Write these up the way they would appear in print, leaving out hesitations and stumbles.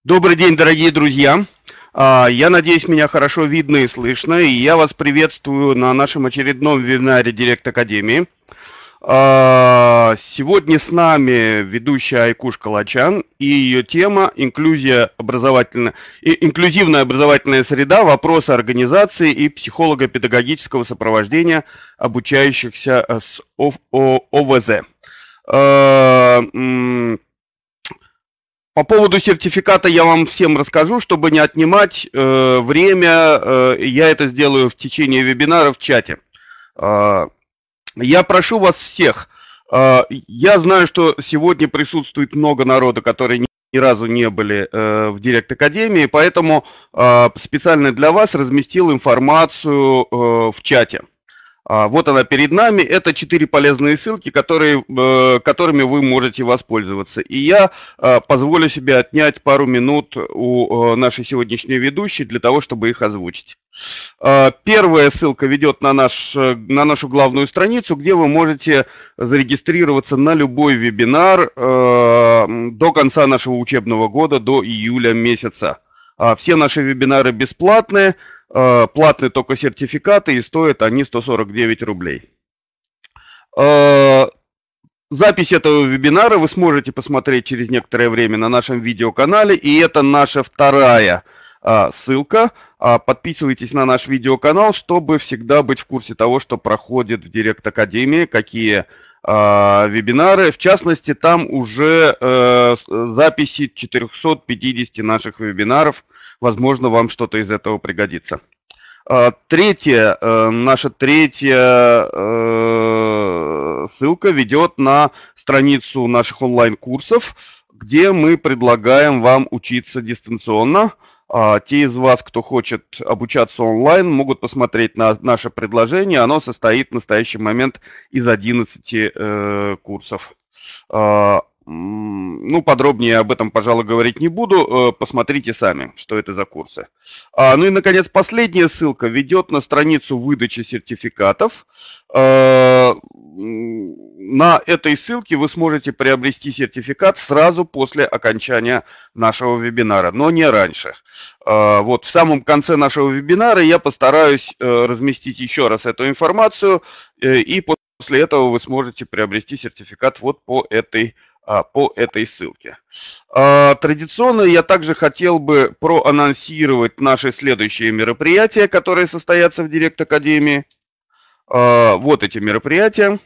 Добрый день, дорогие друзья! Я надеюсь, меня хорошо видно и слышно, и я вас приветствую на нашем очередном вебинаре Директ Академии. Сегодня с нами ведущая Айкуш Калачан и ее тема инклюзивная образовательная среда, вопросы организации и психолого-педагогического сопровождения обучающихся с ОВЗ. По поводу сертификата я вам всем расскажу, чтобы не отнимать время, я это сделаю в течение вебинара в чате. Я прошу вас всех, я знаю, что сегодня присутствует много народа, которые ни разу не были в Директ Академии, поэтому специально для вас разместил информацию в чате. Вот она перед нами. Это 4 полезные ссылки, которыми вы можете воспользоваться. И я позволю себе отнять пару минут у нашей сегодняшней ведущей для того, чтобы их озвучить. Первая ссылка ведет на нашу главную страницу, где вы можете зарегистрироваться на любой вебинар до конца нашего учебного года, до июля месяца. Все наши вебинары бесплатные. Платные только сертификаты, и стоят они 149 рублей. Запись этого вебинара вы сможете посмотреть через некоторое время на нашем видеоканале, и это наша вторая ссылка. Подписывайтесь на наш видеоканал, чтобы всегда быть в курсе того, что проходит в Директ Академии, какие вебинары. В частности, там уже записи 450 наших вебинаров. Возможно, вам что-то из этого пригодится. Наша третья ссылка ведет на страницу наших онлайн-курсов, где мы предлагаем вам учиться дистанционно. Те из вас, кто хочет обучаться онлайн, могут посмотреть на наше предложение. Оно состоит в настоящий момент из 11 курсов. Подробнее об этом, пожалуй, говорить не буду. Посмотрите сами, что это за курсы. Ну и, наконец, последняя ссылка ведет на страницу выдачи сертификатов. На этой ссылке вы сможете приобрести сертификат сразу после окончания нашего вебинара, но не раньше. Вот в самом конце нашего вебинара я постараюсь разместить еще раз эту информацию, и после этого вы сможете приобрести сертификат вот по этой ссылке. Традиционно я также хотел бы проанонсировать наши следующие мероприятия, которые состоятся в Директ Академии. Вот эти мероприятия.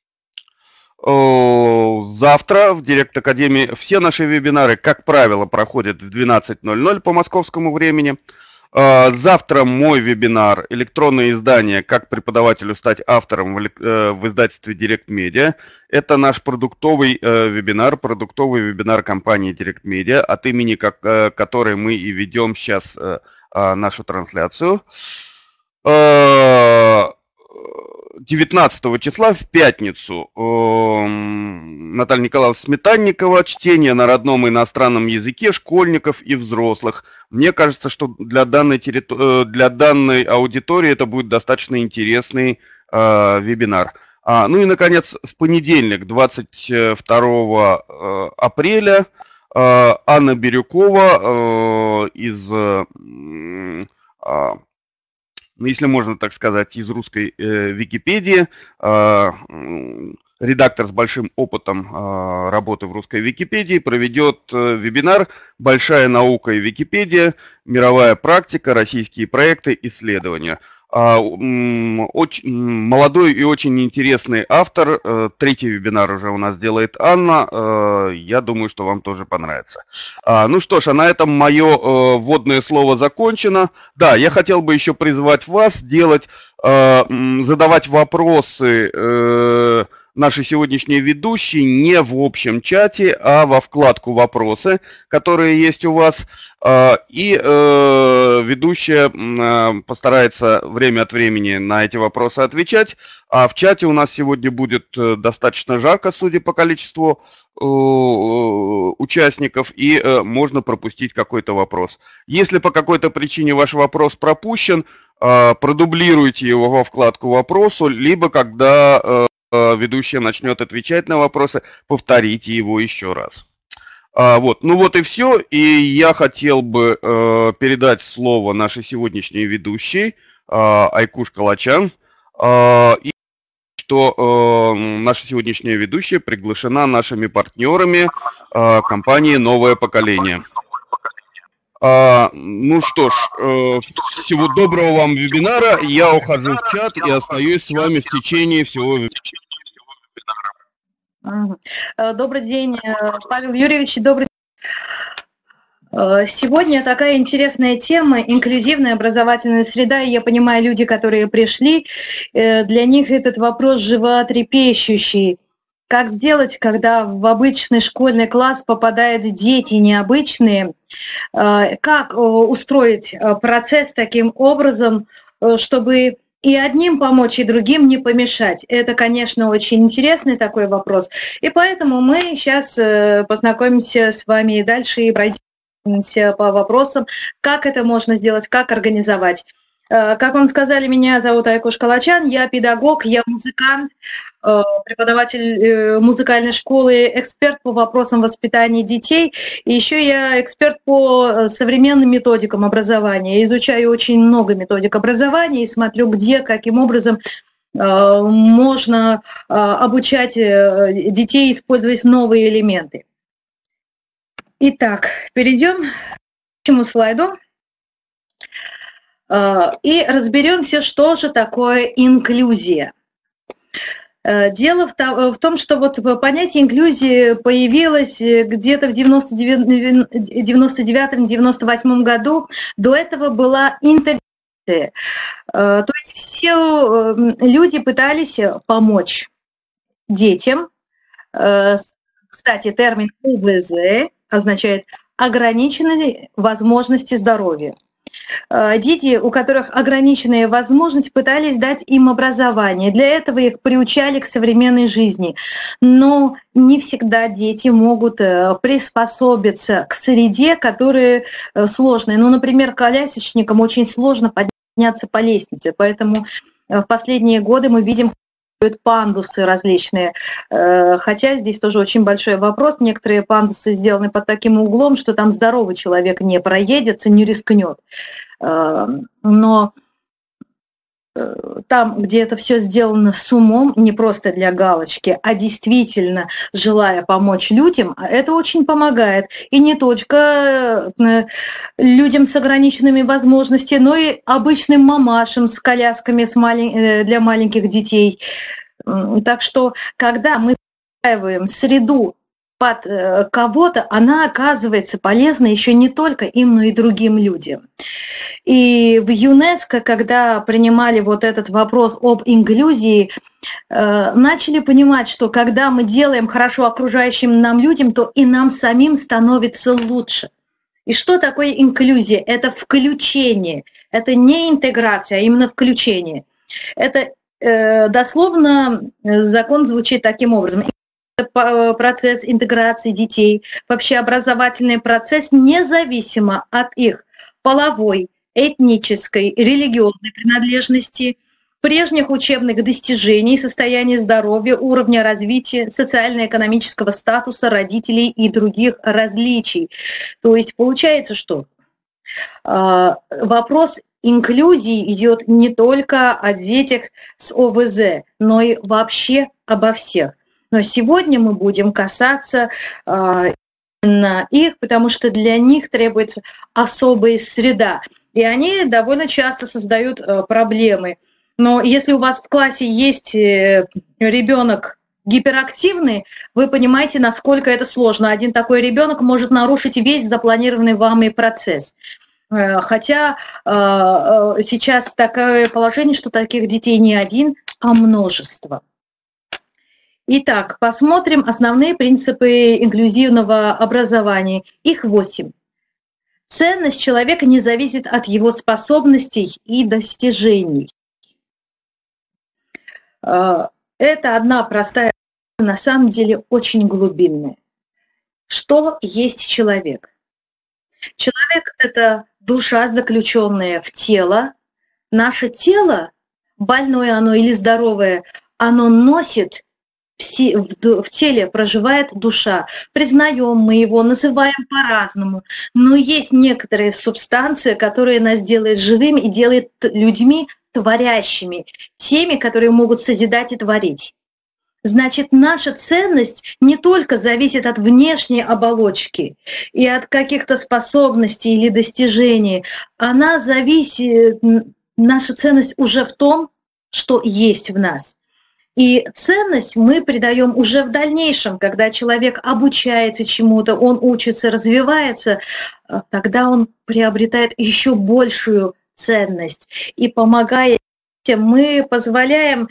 Завтра в Директ Академии все наши вебинары, как правило, проходят в 12:00 по московскому времени. Завтра мой вебинар «Электронное издание. Как преподавателю стать автором в издательстве Директ Медиа». Это наш продуктовый вебинар компании Директ Медиа, от имени которой мы и ведем сейчас нашу трансляцию. 19 числа в пятницу Наталья Николаевна Сметанникова «Чтение на родном иностранном языке школьников и взрослых». Мне кажется, что для данной аудитории это будет достаточно интересный вебинар. Ну и, наконец, в понедельник, 22 апреля, Анна Бирюкова если можно так сказать, из русской Википедии, редактор с большим опытом работы в русской Википедии, проведет вебинар «Большая наука и Википедия. Мировая практика, российские проекты, исследования». Молодой и очень интересный автор. Третий вебинар уже у нас делает Анна. Я думаю, что вам тоже понравится. Ну что ж, на этом мое вводное слово закончено. Да, я хотел бы еще призвать вас задавать вопросы нашей сегодняшней ведущей не в общем чате, а во вкладку «Вопросы», которые есть у вас. И ведущая постарается время от времени на эти вопросы отвечать. А в чате у нас сегодня будет достаточно жарко, судя по количеству участников, и можно пропустить какой-то вопрос. Если по какой-то причине ваш вопрос пропущен, продублируйте его во вкладку «Вопросу», либо когда ведущая начнет отвечать на вопросы, повторите его еще раз. Вот, ну вот и все. И я хотел бы передать слово нашей сегодняшней ведущей Айкуш Калачан. И что наша сегодняшняя ведущая приглашена нашими партнерами компании «Новое поколение». Ну что ж, всего доброго вам вебинара. Я ухожу в чат и остаюсь с вами в течение всего вебинара. Добрый день, Павел Юрьевич, добрый день. Сегодня такая интересная тема — инклюзивная образовательная среда. И я понимаю, люди, которые пришли, для них этот вопрос животрепещущий. Как сделать, когда в обычный школьный класс попадают дети необычные? Как устроить процесс таким образом, чтобы и одним помочь, и другим не помешать? Это, конечно, очень интересный такой вопрос. И поэтому мы сейчас познакомимся с вами и дальше и пройдемся по вопросам, как это можно сделать, как организовать. Как вам сказали, меня зовут Айкуш Калачан, я педагог, я музыкант, преподаватель музыкальной школы, эксперт по вопросам воспитания детей. И еще я эксперт по современным методикам образования. Я изучаю очень много методик образования и смотрю, где, каким образом можно обучать детей, использовать новые элементы. Итак, перейдем к следующему слайду. И разберемся, что же такое инклюзия. Дело в том, что вот понятие инклюзии появилось где-то в 99-98 году. До этого была интеграция. То есть все люди пытались помочь детям. Кстати, термин ОВЗ означает ограниченные возможности здоровья. Дети, у которых ограниченные возможности, пытались дать им образование. Для этого их приучали к современной жизни. Но не всегда дети могут приспособиться к среде, которая сложная. Ну, например, колясочникам очень сложно подняться по лестнице. Поэтому в последние годы мы видим пандусы различные, хотя здесь тоже очень большой вопрос. Некоторые пандусы сделаны под таким углом, что там здоровый человек не проедется, не рискнет. Но там, где это все сделано с умом, не просто для галочки, а действительно желая помочь людям, это очень помогает. И не только людям с ограниченными возможностями, но и обычным мамашам с колясками для маленьких детей. Так что, когда мы выстраиваем среду под кого-то, она оказывается полезна еще не только им, но и другим людям. И в ЮНЕСКО, когда принимали вот этот вопрос об инклюзии, начали понимать, что когда мы делаем хорошо окружающим нам людям, то и нам самим становится лучше. И что такое инклюзия? Это включение. Это не интеграция, а именно включение. Это дословно закон звучит таким образом. Процесс интеграции детей, вообще образовательный процесс, независимо от их половой, этнической, религиозной принадлежности, прежних учебных достижений, состояния здоровья, уровня развития, социально-экономического статуса родителей и других различий. То есть получается, что вопрос инклюзии идет не только о детях с ОВЗ, но и вообще обо всех. Но сегодня мы будем касаться именно их, потому что для них требуется особая среда. И они довольно часто создают проблемы. Но если у вас в классе есть ребенок гиперактивный, вы понимаете, насколько это сложно. Один такой ребенок может нарушить весь запланированный вами процесс. Хотя сейчас такое положение, что таких детей не один, а множество. Итак, посмотрим основные принципы инклюзивного образования. Их 8. Ценность человека не зависит от его способностей и достижений. Это одна простая, на самом деле очень глубинная. Что есть человек? Человек – это душа, заключенная в тело. Наше тело, больное оно или здоровое, оно носит в теле проживает душа. Признаем мы его, называем по-разному, но есть некоторые субстанции, которые нас делают живыми и делают людьми творящими, теми, которые могут созидать и творить. Значит, наша ценность не только зависит от внешней оболочки и от каких-то способностей или достижений, она зависит, наша ценность уже в том, что есть в нас. И ценность мы придаем уже в дальнейшем, когда человек обучается чему-то, он учится, развивается, тогда он приобретает еще большую ценность. И помогая, мы позволяем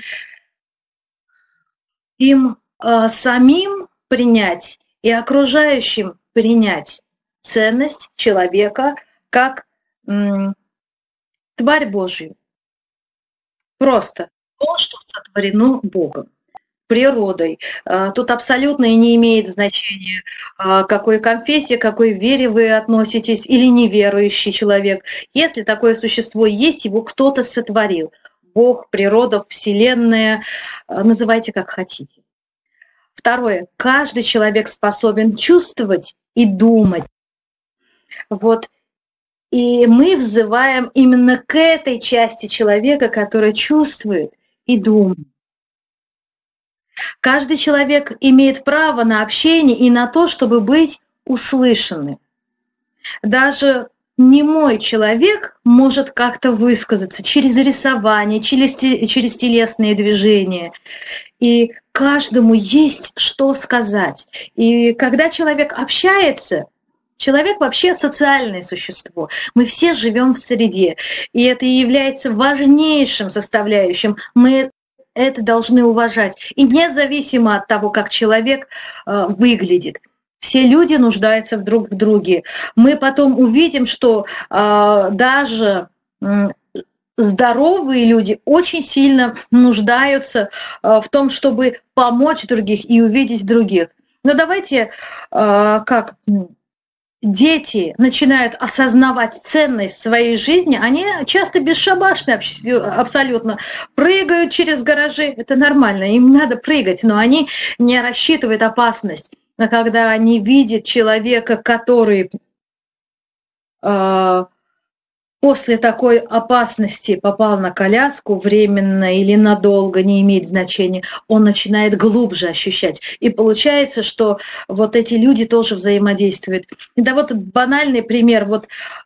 им самим принять и окружающим принять ценность человека как тварь Божью. Просто то, что сотворено Богом, природой. Тут абсолютно и не имеет значения, к какой конфессии, к какой вере вы относитесь, или неверующий человек. Если такое существо есть, его кто-то сотворил. Бог, природа, Вселенная, называйте как хотите. Второе. Каждый человек способен чувствовать и думать. Вот. И мы взываем именно к этой части человека, которая чувствует и думает. Каждый человек имеет право на общение и на то, чтобы быть услышанным. Даже немой человек может как-то высказаться через рисование, через телесные движения. И каждому есть что сказать. И когда человек общается, человек вообще социальное существо. Мы все живем в среде. И это и является важнейшим составляющим. Мы это должны уважать. И независимо от того, как человек выглядит. Все люди нуждаются друг в друге. Мы потом увидим, что даже здоровые люди очень сильно нуждаются в том, чтобы помочь других и увидеть других. Но давайте, как дети начинают осознавать ценность своей жизни, они часто бесшабашны абсолютно, прыгают через гаражи, это нормально, им надо прыгать, но они не рассчитывают опасность. Но когда они видят человека, который после такой опасности попал на коляску, временно или надолго, не имеет значения, он начинает глубже ощущать. И получается, что вот эти люди тоже взаимодействуют. Да вот банальный пример, вот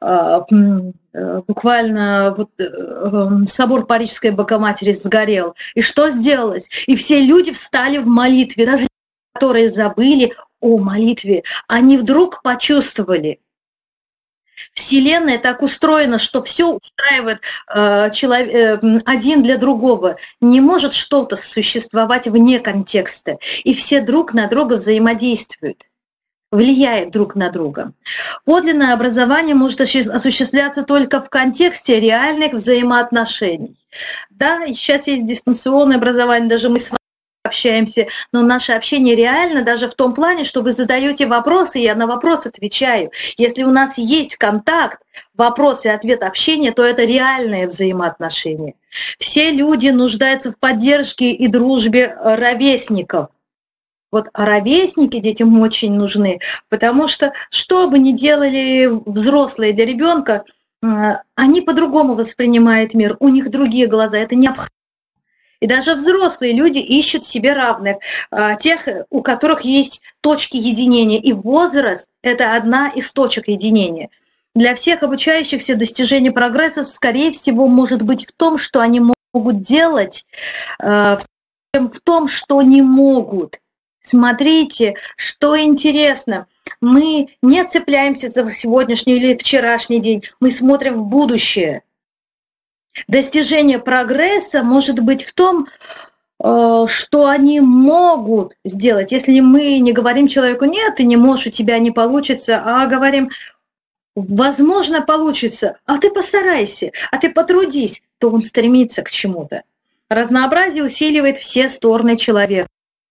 буквально вот, собор Парижской Богоматери сгорел. И что сделалось? И все люди встали в молитве, даже которые забыли о молитве, они вдруг почувствовали. Вселенная так устроена, что все устраивает один для другого. Не может что-то существовать вне контекста. И все друг на друга взаимодействуют, влияют друг на друга. Подлинное образование может осуществляться только в контексте реальных взаимоотношений. Да, сейчас есть дистанционное образование, даже мы с вами общаемся, но наше общение реально даже в том плане, что вы задаете вопросы, и я на вопрос отвечаю. Если у нас есть контакт, вопрос и ответ, общение, то это реальные взаимоотношения. Все люди нуждаются в поддержке и дружбе ровесников. Вот ровесники детям очень нужны, потому что что бы ни делали взрослые для ребенка, они по-другому воспринимают мир, у них другие глаза, это необходимо. И даже взрослые люди ищут себе равных, тех, у которых есть точки единения. И возраст – это одна из точек единения. Для всех обучающихся достижение прогресса, скорее всего, может быть в том, что они могут делать, чем в том, что не могут. Смотрите, что интересно. Мы не цепляемся за сегодняшний или вчерашний день, мы смотрим в будущее. Достижение прогресса может быть в том, что они могут сделать. Если мы не говорим человеку «нет, ты не можешь, у тебя не получится», а говорим «возможно, получится, а ты постарайся, а ты потрудись», то он стремится к чему-то. Разнообразие усиливает все стороны человека.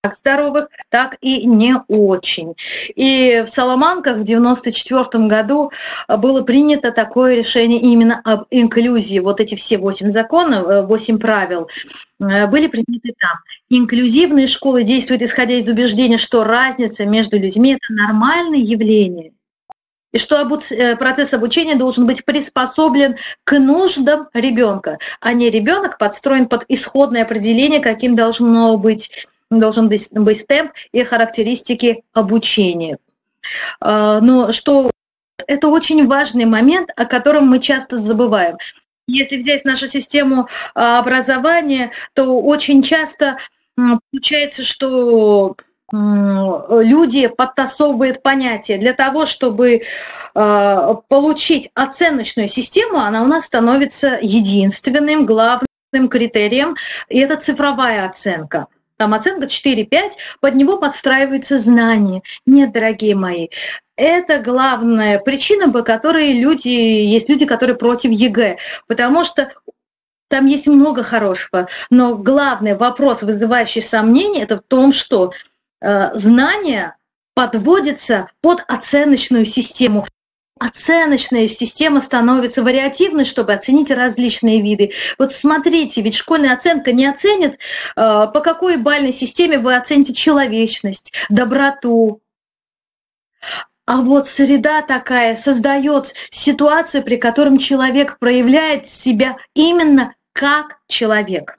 здоровых, так и не очень. И в Соломанках в 1994 году было принято такое решение именно об инклюзии. Вот эти все 8 законов, 8 правил были приняты там. Инклюзивные школы действуют исходя из убеждения, что разница между людьми – это нормальное явление. И что процесс обучения должен быть приспособлен к нуждам ребенка, а не ребенок подстроен под исходное определение, каким должен быть темп и характеристики обучения. Но что это очень важный момент, о котором мы часто забываем. Если взять нашу систему образования, то очень часто получается, что люди подтасовывают понятия. Для того, чтобы получить оценочную систему, она у нас становится единственным, главным критерием, и это цифровая оценка. Там оценка 4-5, под него подстраиваются знания. Нет, дорогие мои, это главная причина, по которой есть люди, которые против ЕГЭ, потому что там есть много хорошего, но главный вопрос, вызывающий сомнения, это в том, что знания подводятся под оценочную систему. Оценочная система становится вариативной, чтобы оценить различные виды. Вот смотрите, ведь школьная оценка не оценит, по какой бальной системе вы оцените человечность, доброту. А вот среда такая создает ситуацию, при которой человек проявляет себя именно как человек.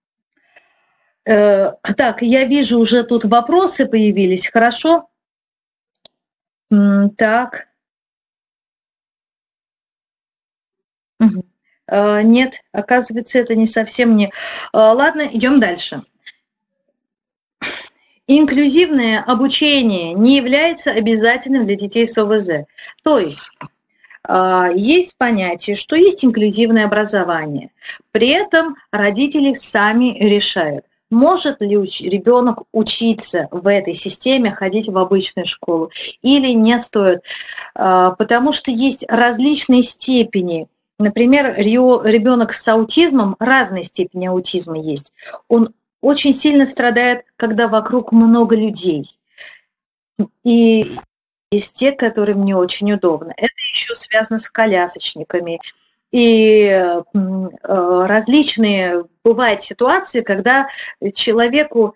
Так, я вижу, уже тут вопросы появились, хорошо? Так. Нет, оказывается, это не совсем не... Ладно, идем дальше. Инклюзивное обучение не является обязательным для детей с ОВЗ. То есть есть понятие, что есть инклюзивное образование. При этом родители сами решают, может ли ребенок учиться в этой системе, ходить в обычную школу или не стоит. Потому что есть различные степени. Например, ребенок с аутизмом, разной степени аутизма есть. Он очень сильно страдает, когда вокруг много людей. И есть те, которым не очень удобно. Это еще связано с колясочниками. И различные бывают ситуации, когда человеку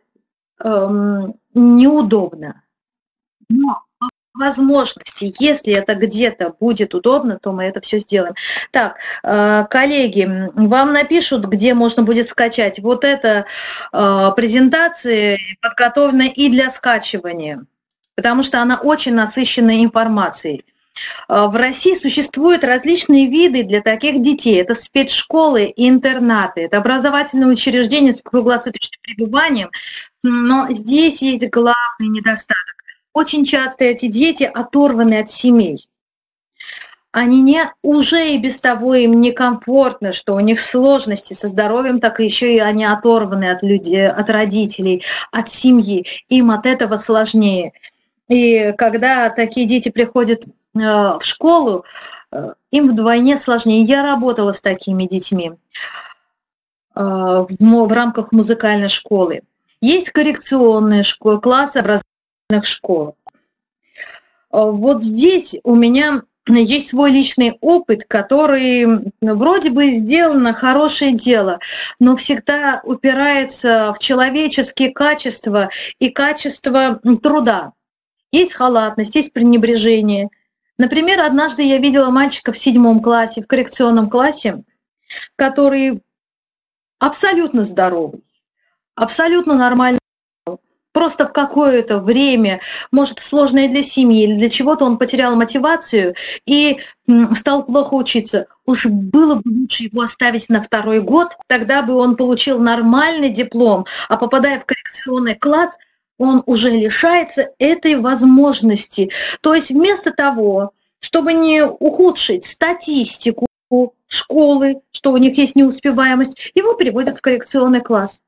неудобно. Но возможности, если это где-то будет удобно, то мы это все сделаем. Так, коллеги, вам напишут, где можно будет скачать. Вот эта презентация подготовлена и для скачивания, потому что она очень насыщенная информацией. В России существуют различные виды для таких детей. Это спецшколы и интернаты, это образовательные учреждения с круглосуточным пребыванием, но здесь есть главный недостаток. Очень часто эти дети оторваны от семей. Они уже и без того им некомфортно, что у них сложности со здоровьем, так еще и они оторваны от людей, от родителей, от семьи. Им от этого сложнее. И когда такие дети приходят в школу, им вдвойне сложнее. Я работала с такими детьми в рамках музыкальной школы. Есть коррекционные школы, классы образовательных школ. Вот здесь у меня есть свой личный опыт, который вроде бы сделано хорошее дело, но всегда упирается в человеческие качества и качество труда. Есть халатность, есть пренебрежение. Например, однажды я видела мальчика в 7 классе, в коррекционном классе, который абсолютно здоровый, абсолютно нормальный. Просто в какое-то время, может, сложное для семьи или для чего-то, он потерял мотивацию и стал плохо учиться. Уж было бы лучше его оставить на 2-й год, тогда бы он получил нормальный диплом, а попадая в коррекционный класс, он уже лишается этой возможности. То есть вместо того, чтобы не ухудшить статистику школы, что у них есть неуспеваемость, его переводят в коррекционный класс.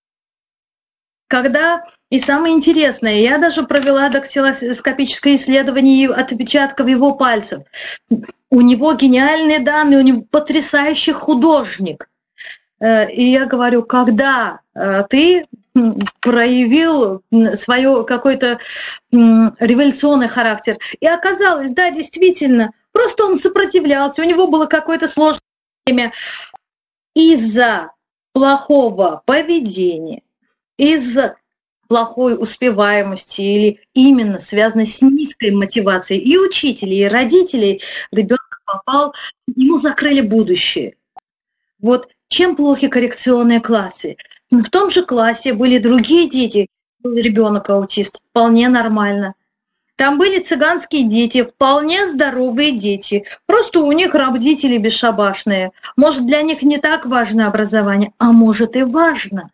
Когда, и самое интересное, я даже провела дактилоскопическое исследование отпечатков его пальцев. У него гениальные данные, у него потрясающий художник. И я говорю, когда ты проявил свой какой-то революционный характер. И оказалось, да, действительно, просто он сопротивлялся, у него было какое-то сложное время из-за плохого поведения, из-за плохой успеваемости или именно связано с низкой мотивацией и учителей, и родителей, ребенок попал, ему закрыли будущее. Вот чем плохи коррекционные классы? В том же классе были другие дети, был ребенок аутист, вполне нормально. Там были цыганские дети, вполне здоровые дети, просто у них родители бесшабашные. Может, для них не так важно образование, а может и важно.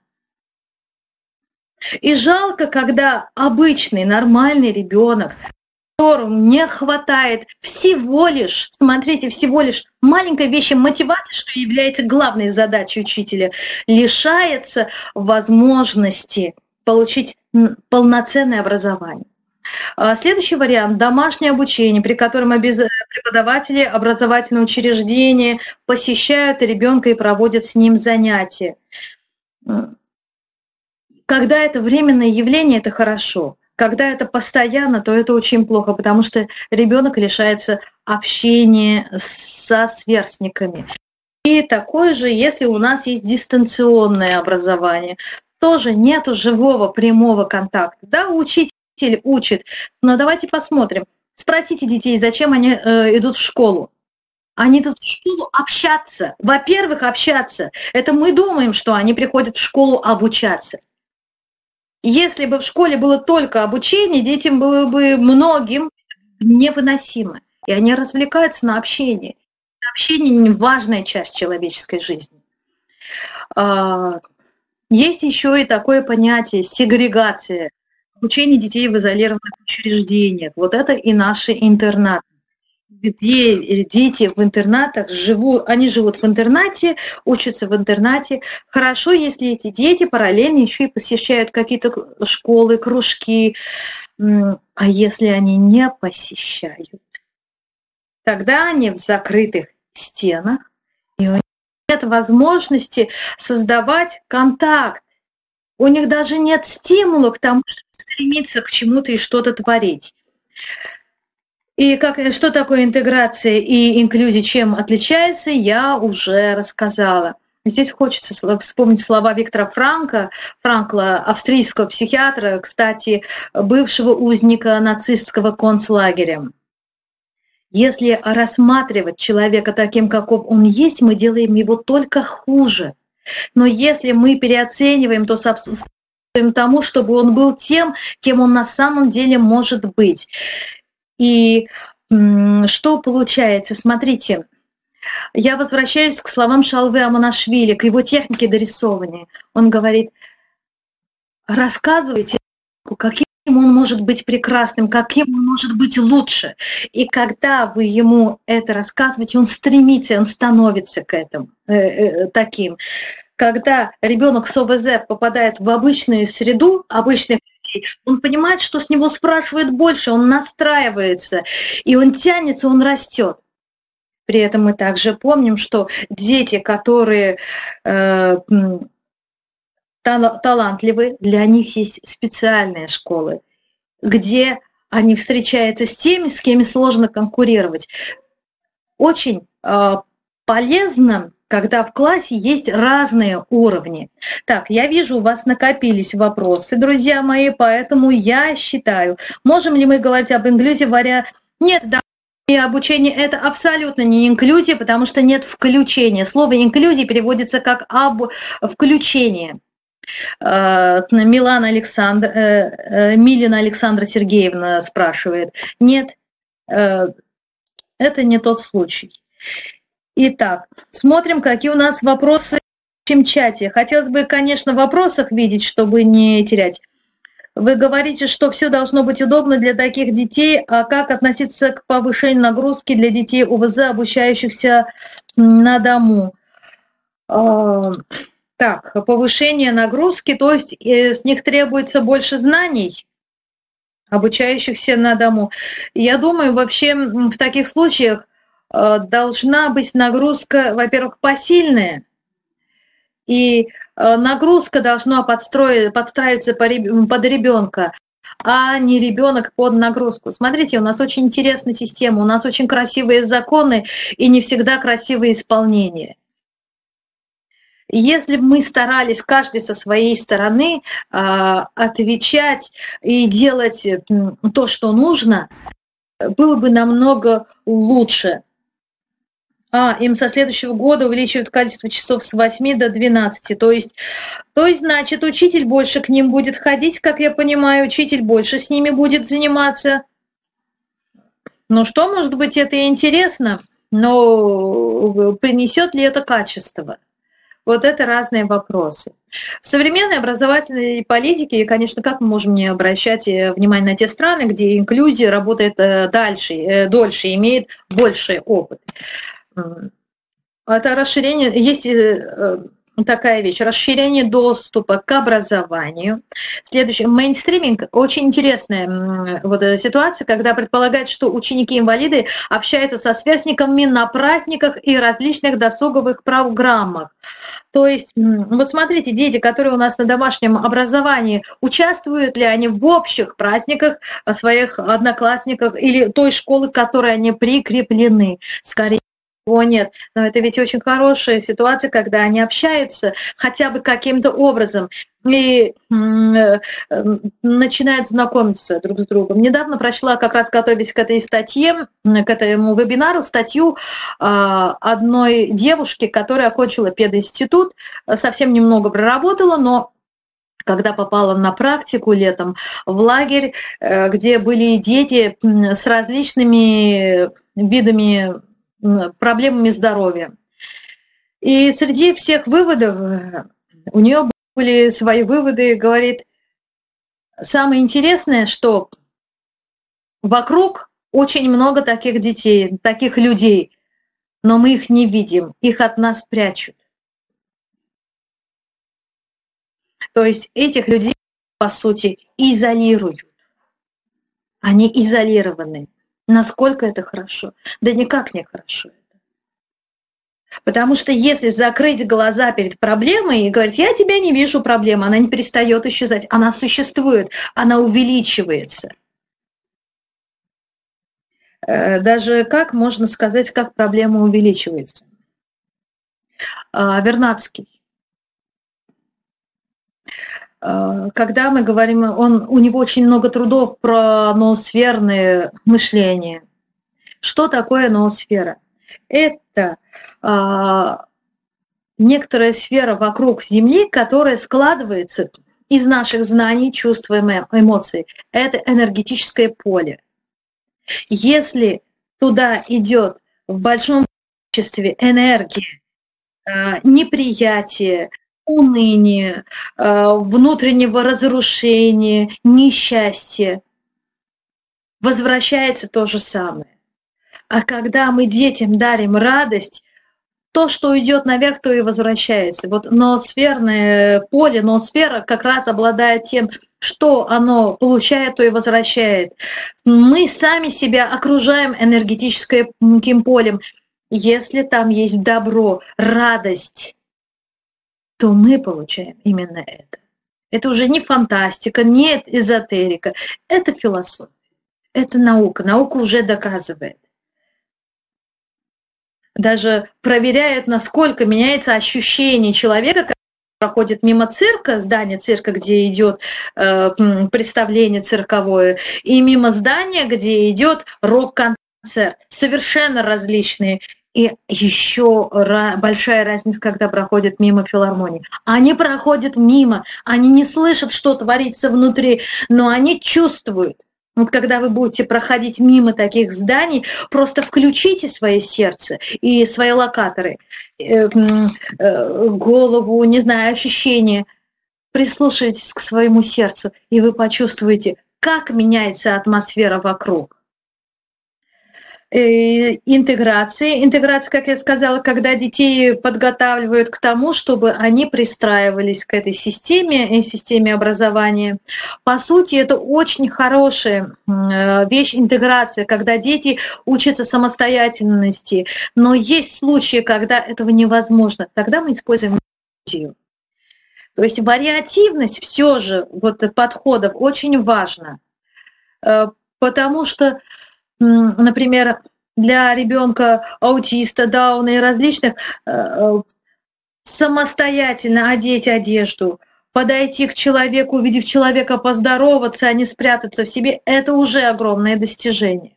И жалко, когда обычный, нормальный ребенок, которому не хватает всего лишь, смотрите, всего лишь маленькой вещи мотивации, что является главной задачей учителя, лишается возможности получить полноценное образование. Следующий вариант – домашнее обучение, при котором преподаватели образовательного учреждения посещают ребенка и проводят с ним занятия. Когда это временное явление, это хорошо. Когда это постоянно, то это очень плохо, потому что ребенок лишается общения со сверстниками. И такое же, если у нас есть дистанционное образование, тоже нету живого прямого контакта. Да, учитель учит, но давайте посмотрим. Спросите детей, зачем они идут в школу. Они идут в школу общаться. Во-первых, общаться. Это мы думаем, что они приходят в школу обучаться. Если бы в школе было только обучение, детям было бы многим невыносимо. И они развлекаются на общении. Общение – важная часть человеческой жизни. Есть еще и такое понятие – сегрегация. Обучение детей в изолированных учреждениях. Вот это и наши интернаты. Где дети в интернатах живут, они живут в интернате, учатся в интернате. Хорошо, если эти дети параллельно еще и посещают какие-то школы, кружки. А если они не посещают, тогда они в закрытых стенах, и у них нет возможности создавать контакт. У них даже нет стимула к тому, чтобы стремиться к чему-то и что-то творить. И что такое интеграция и инклюзия, чем отличается, я уже рассказала. Здесь хочется вспомнить слова Виктора Франкла, австрийского психиатра, кстати, бывшего узника нацистского концлагеря. Если рассматривать человека таким, каков он есть, мы делаем его только хуже. Но если мы переоцениваем, то способствуем тому, чтобы он был тем, кем он на самом деле может быть. И что получается? Смотрите, я возвращаюсь к словам Шалвы Амонашвили, к его технике дорисования. Он говорит, рассказывайте, каким он может быть прекрасным, каким он может быть лучше. И когда вы ему это рассказываете, он стремится, он становится к этому таким. Когда ребенок с ОВЗ попадает в обычную среду, обычных людей, он понимает, что с него спрашивают больше, он настраивается, и он тянется, он растет. При этом мы также помним, что дети, которые талантливы, для них есть специальные школы, где они встречаются с теми, с кем сложно конкурировать. Очень полезно, когда в классе есть разные уровни. Так, я вижу, у вас накопились вопросы, друзья мои, поэтому я считаю, можем ли мы говорить об инклюзии, нет, да, и обучение это абсолютно не инклюзия, потому что нет включения. Слово инклюзия переводится как включение. Милина Александра Сергеевна спрашивает. Нет, это не тот случай. Итак, смотрим, какие у нас вопросы в общем чате. Хотелось бы, конечно, в вопросах видеть, чтобы не терять. Вы говорите, что все должно быть удобно для таких детей, а как относиться к повышению нагрузки для детей ОВЗ, обучающихся на дому? Так, повышение нагрузки, то есть с них требуется больше знаний, обучающихся на дому. Я думаю, вообще в таких случаях должна быть нагрузка, во-первых, посильная, и нагрузка должна подстраиваться под ребенка, а не ребенок под нагрузку. Смотрите, у нас очень интересная система, у нас очень красивые законы и не всегда красивое исполнение. Если бы мы старались каждый со своей стороны отвечать и делать то, что нужно, было бы намного лучше. Им со следующего года увеличивают количество часов с 8 до 12. То есть, значит, учитель больше к ним будет ходить, как я понимаю, учитель больше с ними будет заниматься. Ну что, может быть, это и интересно, но принесет ли это качество? Вот это разные вопросы. В современной образовательной политике, конечно, как мы можем не обращать внимание на те страны, где инклюзия работает дольше, имеет больший опыт. Это расширение, есть такая вещь, расширение доступа к образованию. Следующее, мейнстриминг, очень интересная вот ситуация, когда предполагает, что ученики-инвалиды общаются со сверстниками на праздниках и различных досуговых программах. То есть, вот смотрите, дети, которые у нас на домашнем образовании, участвуют ли они в общих праздниках своих одноклассников или той школы, к которой они прикреплены? Скорее всего, нет. Но это ведь очень хорошая ситуация, когда они общаются хотя бы каким-то образом и начинают знакомиться друг с другом. Недавно прочла, как раз готовясь к этой статье, к этому вебинару, статью одной девушки, которая окончила пединститут, совсем немного проработала, но когда попала на практику летом в лагерь, где были дети с различными видами, проблемами здоровья. И среди всех выводов у нее были свои выводы, говорит, самое интересное, что вокруг очень много таких детей, таких людей, но мы их не видим, их от нас прячут. То есть этих людей, по сути, изолируют. Они изолированы. Насколько это хорошо? Да никак не хорошо это. Потому что если закрыть глаза перед проблемой и говорить, я тебя не вижу проблемы, она не перестает исчезать, она существует, она увеличивается. Даже как можно сказать, как проблема увеличивается? Вернадский. Когда мы говорим, у него очень много трудов про ноосферное мышление. Что такое ноосфера? Это некоторая сфера вокруг Земли, которая складывается из наших знаний, чувств и эмоций. Это энергетическое поле. Если туда идет в большом количестве энергии, неприятие, уныние, внутреннего разрушения, несчастья, возвращается то же самое. А когда мы детям дарим радость, то, что идет наверх, то и возвращается. Вот ноосферное поле, ноосфера как раз обладает тем, что оно получает, то и возвращает. Мы сами себя окружаем энергетическим полем. Если там есть добро, радость, то мы получаем именно это. Это уже не фантастика, не эзотерика, это философия, это наука. Наука уже доказывает. Даже проверяют, насколько меняется ощущение человека, когда проходит мимо цирка, здания цирка, где идет представление цирковое, и мимо здания, где идет рок-концерт. Совершенно различные. И еще большая разница, когда проходят мимо филармонии. Они проходят мимо, они не слышат, что творится внутри, но они чувствуют. Вот когда вы будете проходить мимо таких зданий, просто включите свое сердце и свои локаторы, голову, не знаю, ощущения. Прислушайтесь к своему сердцу, и вы почувствуете, как меняется атмосфера вокруг. Интеграция, как я сказала, когда детей подготавливают к тому, чтобы они пристраивались к этой системе образования. По сути, это очень хорошая вещь интеграция, когда дети учатся самостоятельности. Но есть случаи, когда этого невозможно. Тогда мы используем То есть вариативность все же вот подходов очень важна, потому что, например, для ребенка аутиста, дауна и различных самостоятельно одеть одежду, подойти к человеку, увидев человека, поздороваться, а не спрятаться в себе, это уже огромное достижение.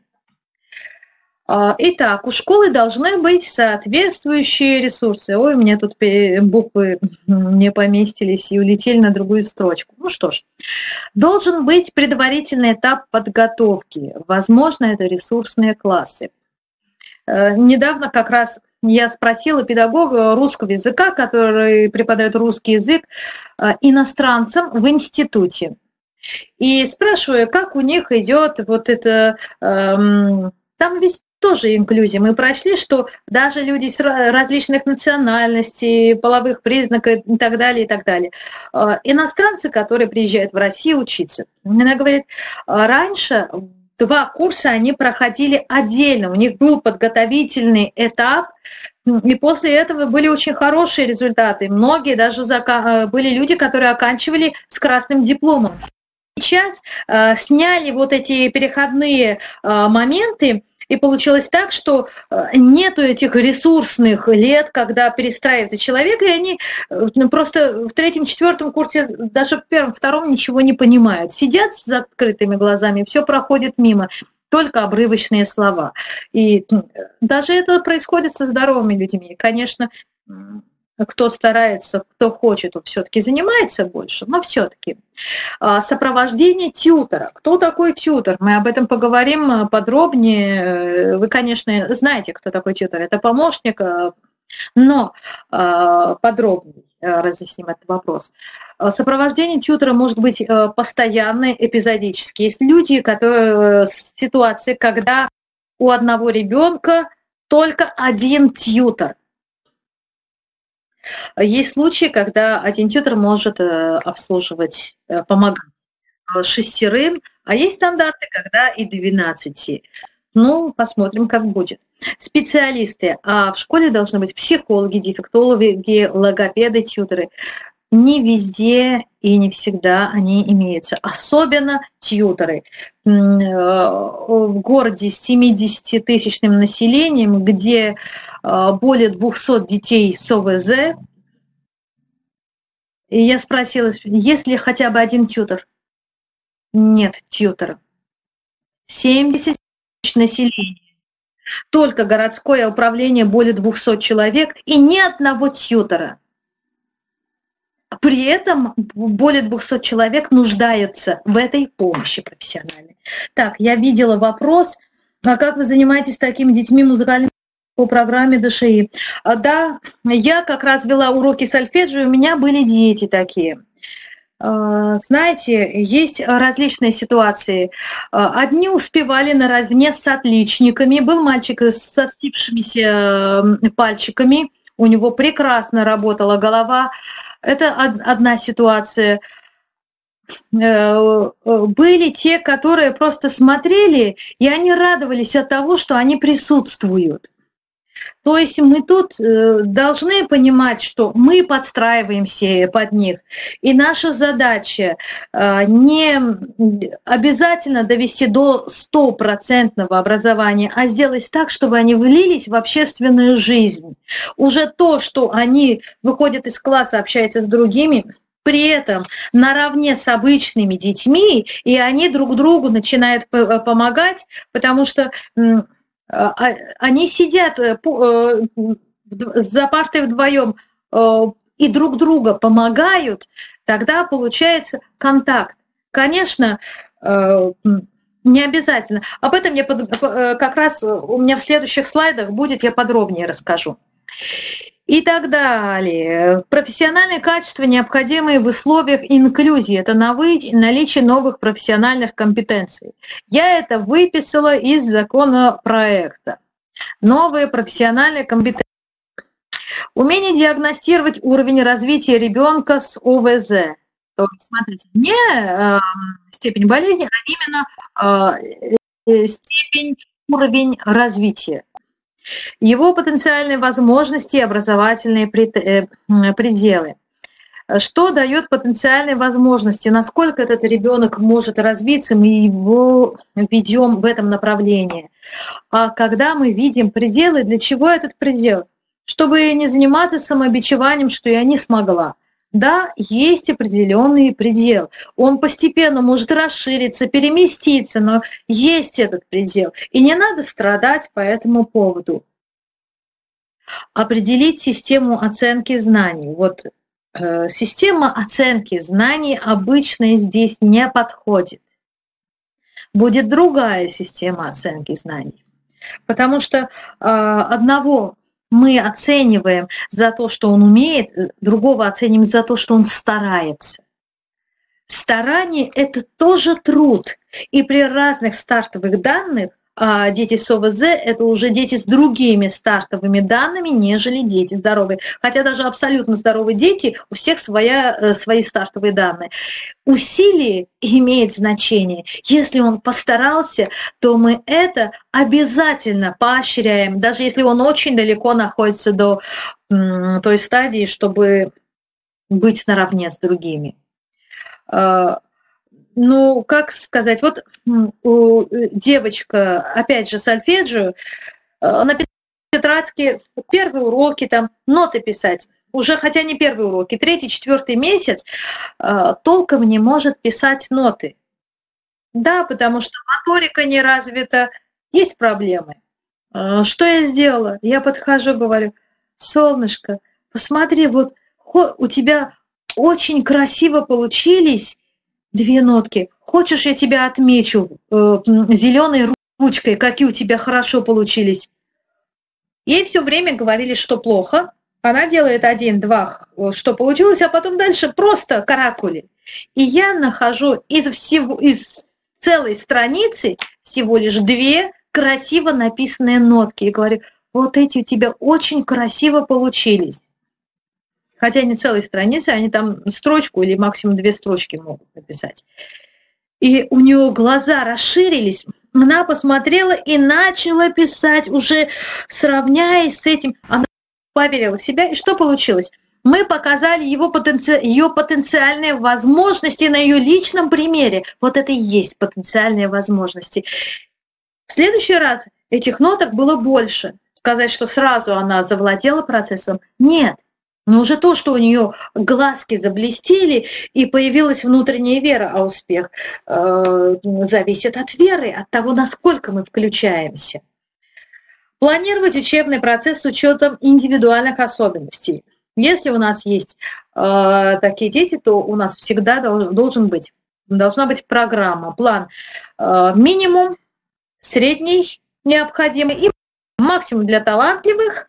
Итак, у школы должны быть соответствующие ресурсы. Ой, у меня тут буквы не поместились и улетели на другую строчку. Ну что ж, должен быть предварительный этап подготовки. Возможно, это ресурсные классы. Недавно как раз я спросила педагога русского языка, который преподает русский язык иностранцам в институте. И спрашиваю, как у них идет вот это... Там ведь тоже инклюзия. Мы прочли, что даже люди с различных национальностей, половых признаков и так далее, и так далее. Иностранцы, которые приезжают в Россию учиться. Она говорит, раньше 2 курса они проходили отдельно. У них был подготовительный этап, и после этого были очень хорошие результаты. Многие даже были люди, которые оканчивали с красным дипломом. Сейчас сняли вот эти переходные моменты, и получилось так, что нету этих ресурсных лет, когда перестраивается человек, и они просто в 3-4 курсе, даже в 1-2 ничего не понимают. Сидят с закрытыми глазами, все проходит мимо, только обрывочные слова. И даже это происходит со здоровыми людьми. Конечно, кто старается, кто хочет, он все-таки занимается больше, но все-таки. Сопровождение тьютора. Кто такой тьютор? Мы об этом поговорим подробнее. Вы, конечно, знаете, кто такой тьютор. Это помощник, но подробнее разъясним этот вопрос. Сопровождение тьютора может быть постоянное, эпизодическое. Есть люди, которые ситуации, когда у одного ребенка только один тьютор. Есть случаи, когда один тьютор может обслуживать, помогать 6, а есть стандарты, когда и 12. Ну, посмотрим, как будет. Специалисты. А в школе должны быть психологи, дефектологи, логопеды, тьюторы. Не везде и не всегда они имеются. Особенно тьюторы. В городе с 70-тысячным населением, где более 200 детей с ОВЗ. И я спросила, есть ли хотя бы один тьютор? Нет тьютора. 70 тысяч населения. Только городское управление более 200 человек и ни одного тьютора. При этом более 200 человек нуждаются в этой помощи профессиональной. Так, я видела вопрос, а как вы занимаетесь такими детьми музыкальными по программе ДШИ? Да, я как раз вела уроки сольфеджио, у меня были дети такие. Знаете, есть различные ситуации. Одни успевали наравне с отличниками. Был мальчик со слипшимися пальчиками, у него прекрасно работала голова. Это одна ситуация. Были те, которые просто смотрели, и они радовались от того, что они присутствуют. То есть мы тут должны понимать, что мы подстраиваемся под них. И наша задача не обязательно довести до 100% образования, а сделать так, чтобы они влились в общественную жизнь. Уже то, что они выходят из класса, общаются с другими, при этом наравне с обычными детьми, и они друг другу начинают помогать, потому что... Они сидят за партой вдвоем и друг друга помогают, тогда получается контакт. Конечно, не обязательно. Об этом я как раз у меня в следующих слайдах будет, я подробнее расскажу. И так далее. Профессиональные качества, необходимые в условиях инклюзии, это наличие новых профессиональных компетенций. Я это выписала из законопроекта. Новые профессиональные компетенции. Умение диагностировать уровень развития ребенка с ОВЗ. То есть, смотрите, не степень болезни, а именно степень, уровень развития. его потенциальные возможности и образовательные пределы. Что дает потенциальные возможности, насколько этот ребенок может развиться, мы его ведем в этом направлении. А когда мы видим пределы, для чего этот предел? Чтобы не заниматься самобичеванием, что я не смогла. Да, есть определенный предел. Он постепенно может расшириться, переместиться, но есть этот предел. И не надо страдать по этому поводу. Определить систему оценки знаний. Вот система оценки знаний обычно здесь не подходит. Будет другая система оценки знаний. Потому что одного мы оцениваем за то, что он умеет, другого оцениваем за то, что он старается. Старание – это тоже труд. И при разных стартовых данных, а дети с ОВЗ – это уже дети с другими стартовыми данными, нежели дети здоровые. Хотя даже абсолютно здоровые дети, у всех свои стартовые данные. Усилие имеет значение. Если он постарался, то мы это обязательно поощряем, даже если он очень далеко находится до той стадии, чтобы быть наравне с другими. Ну, как сказать, вот девочка, опять же, сольфеджио, на тетрадке первые уроки, там, ноты писать. Уже, хотя не первые уроки, 3-4 месяц толком не может писать ноты. Да, потому что моторика не развита, есть проблемы. Что я сделала? Я подхожу, говорю: солнышко, посмотри, вот у тебя очень красиво получились 2 нотки. Хочешь, я тебя отмечу зеленой ручкой, какие у тебя хорошо получились? Ей все время говорили, что плохо. Она делает 1-2, что получилось, а потом дальше просто каракули. И я нахожу из целой страницы всего лишь 2 красиво написанные нотки. И говорю: вот эти у тебя очень красиво получились. Хотя не целой страницы, они там строчку или максимум 2 строчки могут написать. И у нее глаза расширились, она посмотрела и начала писать, уже сравняясь с этим. Она поверила в себя, и что получилось? Мы показали ее потенциальные возможности на ее личном примере. Вот это и есть потенциальные возможности. В следующий раз этих ноток было больше. Сказать, что сразу она завладела процессом, нет. Но уже то, что у нее глазки заблестели и появилась внутренняя вера, а успех зависит от веры, от того, насколько мы включаемся. Планировать учебный процесс с учетом индивидуальных особенностей. Если у нас есть такие дети, то у нас всегда должна быть программа, план минимум, средний необходимый и максимум для талантливых,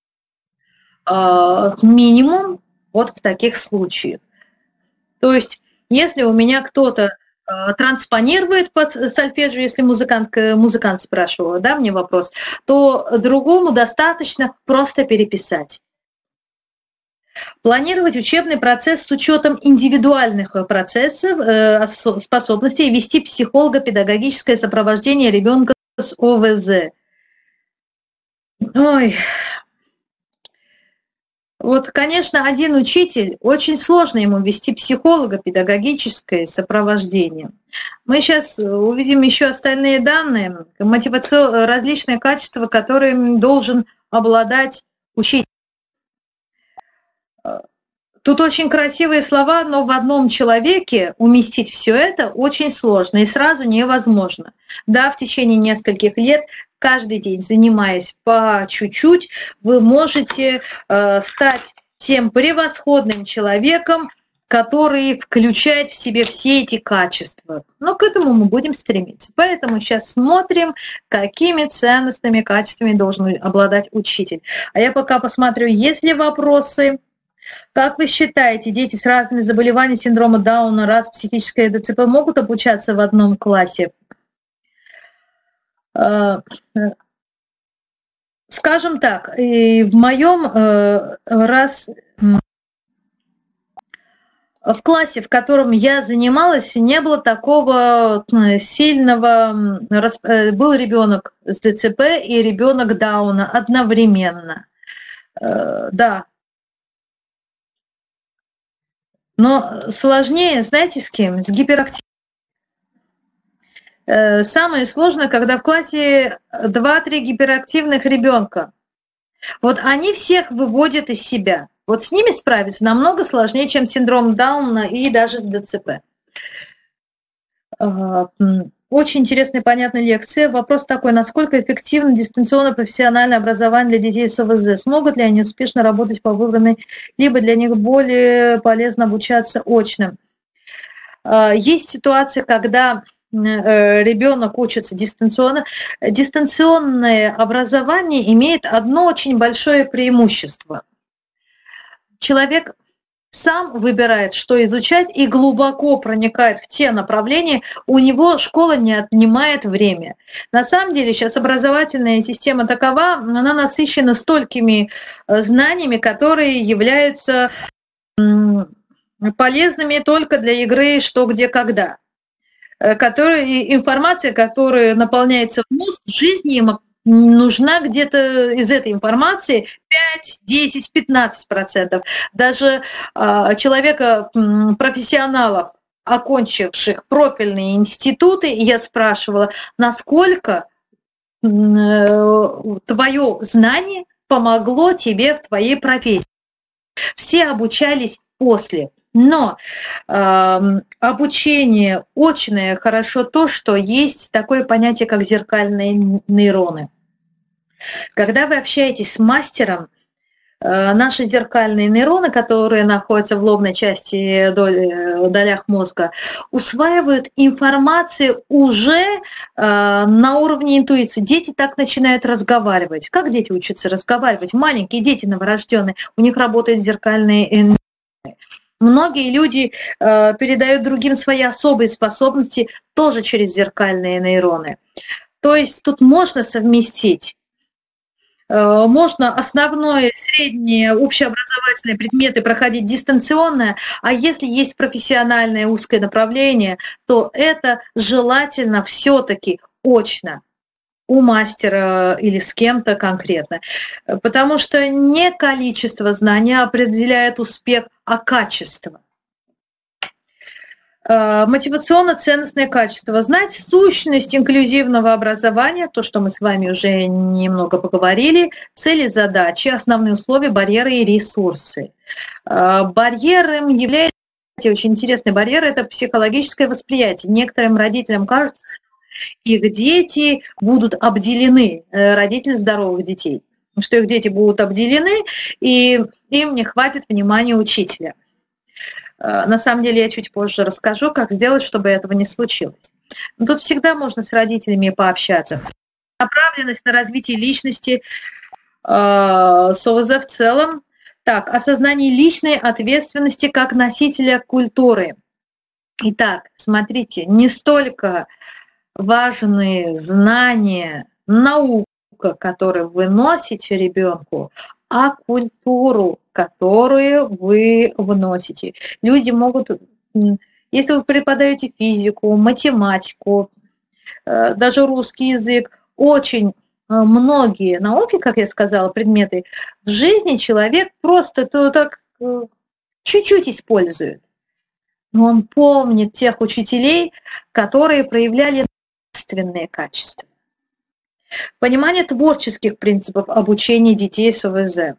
минимум вот в таких случаях. То есть, если у меня кто-то транспонирует под сольфеджио, если музыкант спрашивал, да, мне вопрос, то другому достаточно просто переписать. Планировать учебный процесс с учетом индивидуальных процессов, способностей, вести психолого-педагогическое сопровождение ребенка с ОВЗ. Ой. Вот, конечно, один учитель, очень сложно ему вести психолого-педагогическое сопровождение. Мы сейчас увидим еще остальные данные, различные качества, которыми должен обладать учитель. Тут очень красивые слова, но в одном человеке уместить все это очень сложно и сразу невозможно. Да, в течение нескольких лет, каждый день занимаясь по чуть-чуть, вы можете стать тем превосходным человеком, который включает в себе все эти качества. Но к этому мы будем стремиться. Поэтому сейчас смотрим, какими ценностными качествами должен обладать учитель. А я пока посмотрю, есть ли вопросы. Как вы считаете, дети с разными заболеваниями синдрома Дауна, психическое ДЦП могут обучаться в одном классе? Скажем так, и в моем В классе, в котором я занималась, не было такого сильного... Был ребенок с ДЦП и ребенок Дауна одновременно. Да. Но сложнее, знаете, с кем? С гиперактивным. Самое сложное, когда в классе 2-3 гиперактивных ребенка. Вот они всех выводят из себя. Вот с ними справиться намного сложнее, чем с синдромом Дауна и даже с ДЦП. Очень интересная и понятная лекция. Вопрос такой: насколько эффективно дистанционное профессиональное образование для детей с ОВЗ? Смогут ли они успешно работать по выбранной, либо для них более полезно обучаться очно? Есть ситуации, когда ребенок учится дистанционно. Дистанционное образование имеет одно очень большое преимущество. Человек сам выбирает, что изучать, и глубоко проникает в те направления, у него школа не отнимает время. На самом деле сейчас образовательная система такова, она насыщена столькими знаниями, которые являются полезными только для игры «что, где, когда». Информация, которая наполняется в мозг, в жизни им нужна где-то из этой информации 5, 10, 15%. Даже человека, профессионалов, окончивших профильные институты, я спрашивала, насколько твое знание помогло тебе в твоей профессии. Все обучались после. Но обучение очное хорошо то, что есть такое понятие, как зеркальные нейроны. Когда вы общаетесь с мастером, наши зеркальные нейроны, которые находятся в лобной части долях мозга, усваивают информацию уже на уровне интуиции. Дети так начинают разговаривать. Как дети учатся разговаривать? Маленькие дети новорожденные, у них работают зеркальные нейроны. Многие люди передают другим свои особые способности тоже через зеркальные нейроны. То есть тут можно совместить. Можно основное, среднее, общеобразовательные предметы проходить дистанционно, а если есть профессиональное узкое направление, то это желательно все-таки очно у мастера или с кем-то конкретно. Потому что не количество знаний определяет успех, а качество. Мотивационно-ценностное качество. Знать сущность инклюзивного образования, то, что мы с вами уже немного поговорили, цели, задачи, основные условия, барьеры и ресурсы. Барьером является, очень интересный барьер, это психологическое восприятие. Некоторым родителям кажется, что их дети будут обделены, родители здоровых детей, что их дети будут обделены, и им не хватит внимания учителя. На самом деле я чуть позже расскажу, как сделать, чтобы этого не случилось. Но тут всегда можно с родителями пообщаться. Направленность на развитие личности с ОВЗ в целом. Так, осознание личной ответственности как носителя культуры. Итак, смотрите, не столько важные знания, наука, которую вы носите ребенку, а культуру, которую вы вносите. Люди могут, если вы преподаете физику, математику, даже русский язык, очень многие науки, как я сказала, предметы, в жизни человек просто так чуть-чуть использует. Но он помнит тех учителей, которые проявляли нравственные качества. Понимание творческих принципов обучения детей с ОВЗ.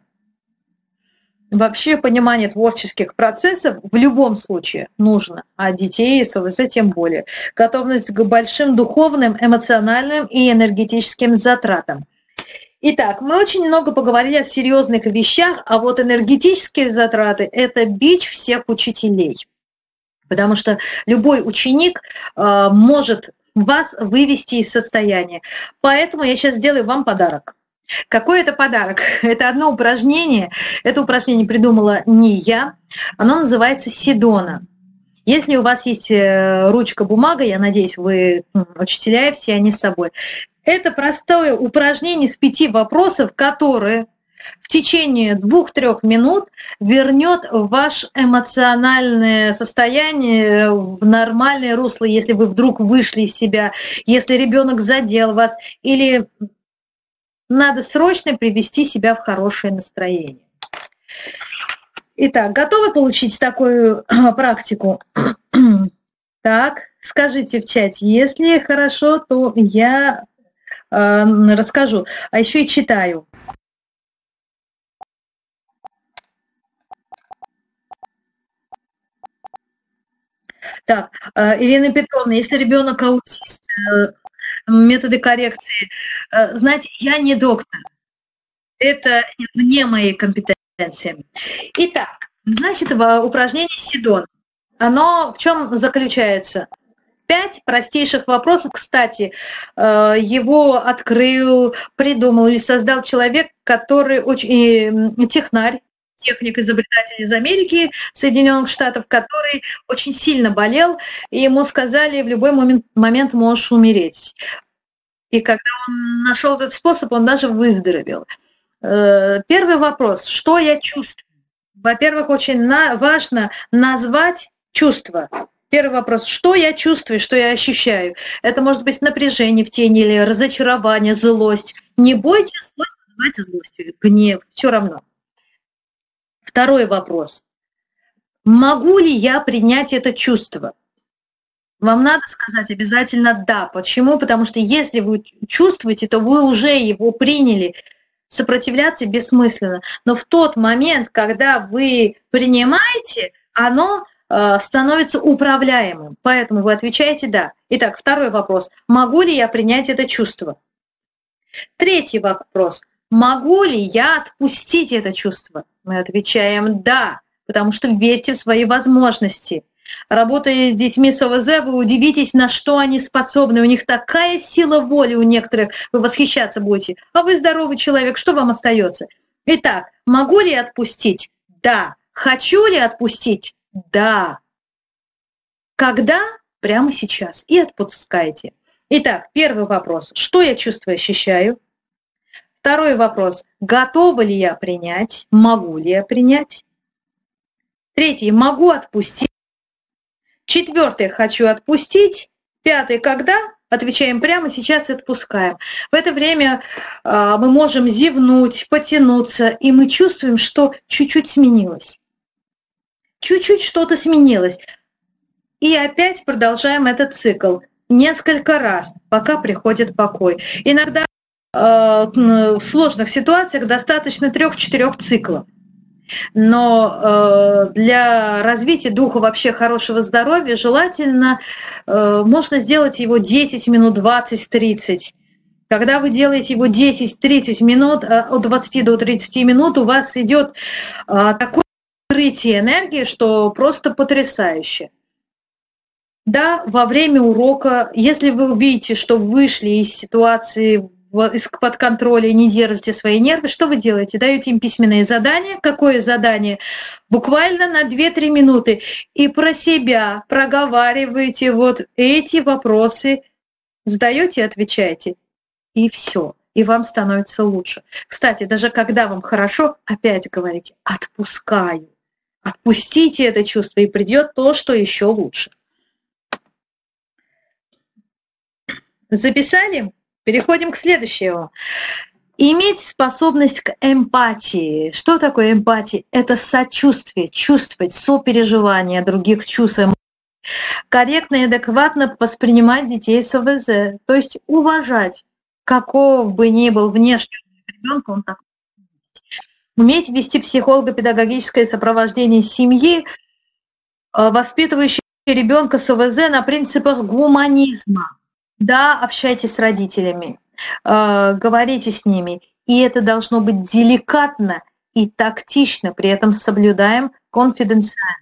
Вообще понимание творческих процессов в любом случае нужно, а детей с ОВЗ тем более. Готовность к большим духовным, эмоциональным и энергетическим затратам. Итак, мы очень много поговорили о серьезных вещах, а вот энергетические затраты – это бич всех учителей. Потому что любой ученик может вас вывести из состояния. Поэтому я сейчас сделаю вам подарок. Какой это подарок? Это одно упражнение. Это упражнение придумала не я. Оно называется Седона. Если у вас есть ручка, бумага, я надеюсь, вы учителя, все они с собой. Это простое упражнение с 5 вопросов, которые в течение 2-3 минут вернет ваше эмоциональное состояние в нормальное русло, если вы вдруг вышли из себя, если ребенок задел вас, или надо срочно привести себя в хорошее настроение. Итак, готовы получить такую практику? Так, скажите в чате, если хорошо, то я расскажу, а еще и читаю. Так, Елена Петровна, если ребенок аутист, методы коррекции, знаете, я не доктор, это не мои компетенции. Итак, значит, упражнение Сидон, оно в чем заключается? 5 простейших вопросов. Кстати, его открыл, придумал или создал человек, который очень технарь, техник-изобретатель из Америки, Соединенных Штатов, который очень сильно болел, и ему сказали, в любой момент можешь умереть. И когда он нашел этот способ, он даже выздоровел. Первый вопрос, что я чувствую? Во-первых, очень важно назвать чувства. Первый вопрос, что я чувствую, что я ощущаю? Это может быть напряжение в теле или разочарование, злость. Не бойтесь злость называть злостью, гнев, все равно. Второй вопрос. Могу ли я принять это чувство? Вам надо сказать обязательно «да». Почему? Потому что если вы чувствуете, то вы уже его приняли. Сопротивляться бессмысленно. Но в тот момент, когда вы принимаете, оно становится управляемым. Поэтому вы отвечаете «да». Итак, второй вопрос. Могу ли я принять это чувство? Третий вопрос. Могу ли я отпустить это чувство? Мы отвечаем «да», потому что верьте в свои возможности. Работая с детьми с ОВЗ, вы удивитесь, на что они способны. У них такая сила воли у некоторых, вы восхищаться будете. А вы здоровый человек, что вам остается? Итак, могу ли я отпустить? Да. Хочу ли отпустить? Да. Когда? Прямо сейчас. И отпускайте. Итак, первый вопрос. Что я чувствую, ощущаю? Второй вопрос. Готова ли я принять? Могу ли я принять? Третий. Могу отпустить? Четвертый. Хочу отпустить. Пятый. Когда? Отвечаем прямо сейчас и отпускаем. В это время мы можем зевнуть, потянуться, и мы чувствуем, что чуть-чуть сменилось. Чуть-чуть что-то сменилось. И опять продолжаем этот цикл несколько раз, пока приходит покой. Иногда в сложных ситуациях достаточно 3-4 циклов. Но для развития духа, вообще хорошего здоровья, желательно, можно сделать его 10 минут, 20-30. Когда вы делаете его 10-30 минут, от 20 до 30 минут, у вас идет такое открытие энергии, что просто потрясающе. Да, во время урока, если вы увидите, что вышли из ситуации из-под контроля и не держите свои нервы, что вы делаете? Даете им письменное задание. Какое задание? Буквально на 2-3 минуты. И про себя проговариваете вот эти вопросы, задаете и отвечаете. И все. И вам становится лучше. Кстати, даже когда вам хорошо, опять говорите «отпускаю». Отпустите это чувство, и придет то, что еще лучше. Записали? Переходим к следующему. Иметь способность к эмпатии. Что такое эмпатия? Это сочувствие, чувствовать, сопереживание других чувств. Корректно и адекватно воспринимать детей с ОВЗ. То есть уважать, каков бы ни был внешний ребенка, он такой есть. Уметь вести психолого-педагогическое сопровождение семьи, воспитывающей ребенка с ОВЗ на принципах гуманизма. Да, общайтесь с родителями, говорите с ними, и это должно быть деликатно и тактично, при этом соблюдаем конфиденциальность.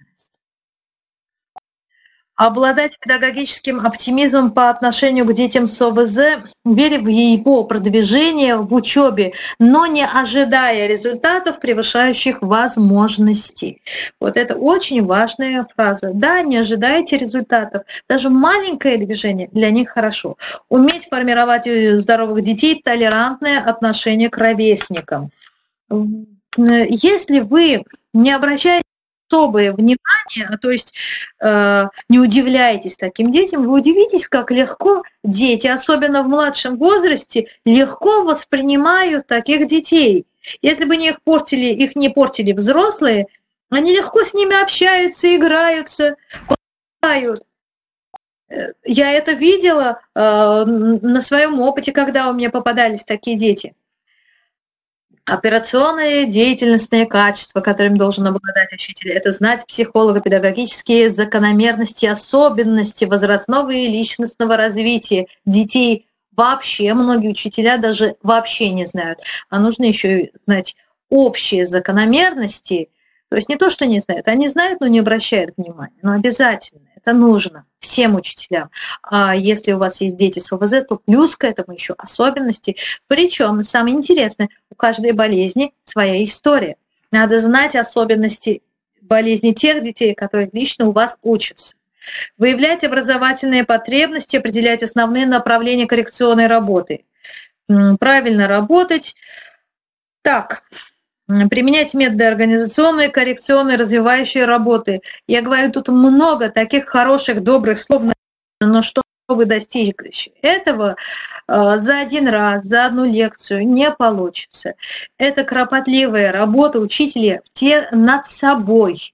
Обладать педагогическим оптимизмом по отношению к детям с ОВЗ, веря в его продвижение в учебе, но не ожидая результатов, превышающих возможности. Вот это очень важная фраза. Да, не ожидайте результатов. Даже маленькое движение для них хорошо. Уметь формировать у здоровых детей толерантное отношение к ровесникам. Если вы не обращаете особое внимание, то есть не удивляетесь таким детям, вы удивитесь, как легко дети, особенно в младшем возрасте, легко воспринимают таких детей. Если бы их не портили взрослые, они легко с ними общаются, играются, играют. Я это видела на своем опыте, когда у меня попадались такие дети. Операционные деятельностные качества, которым должен обладать учитель, это знать психолого-педагогические закономерности, особенности возрастного и личностного развития детей. Вообще многие учителя даже вообще не знают. А нужно еще знать общие закономерности. То есть не то, что не знают, они знают, но не обращают внимания. Но обязательно это нужно всем учителям. А если у вас есть дети с ОВЗ, то плюс к этому еще особенности. Причем, самое интересное, у каждой болезни своя история. Надо знать особенности болезни тех детей, которые лично у вас учатся. Выявлять образовательные потребности, определять основные направления коррекционной работы. Правильно работать. Так. Применять методы организационной, коррекционной, развивающей работы. Я говорю, тут много таких хороших, добрых слов, но чтобы достичь этого за один раз, за одну лекцию не получится. Это кропотливая работа учителя над собой.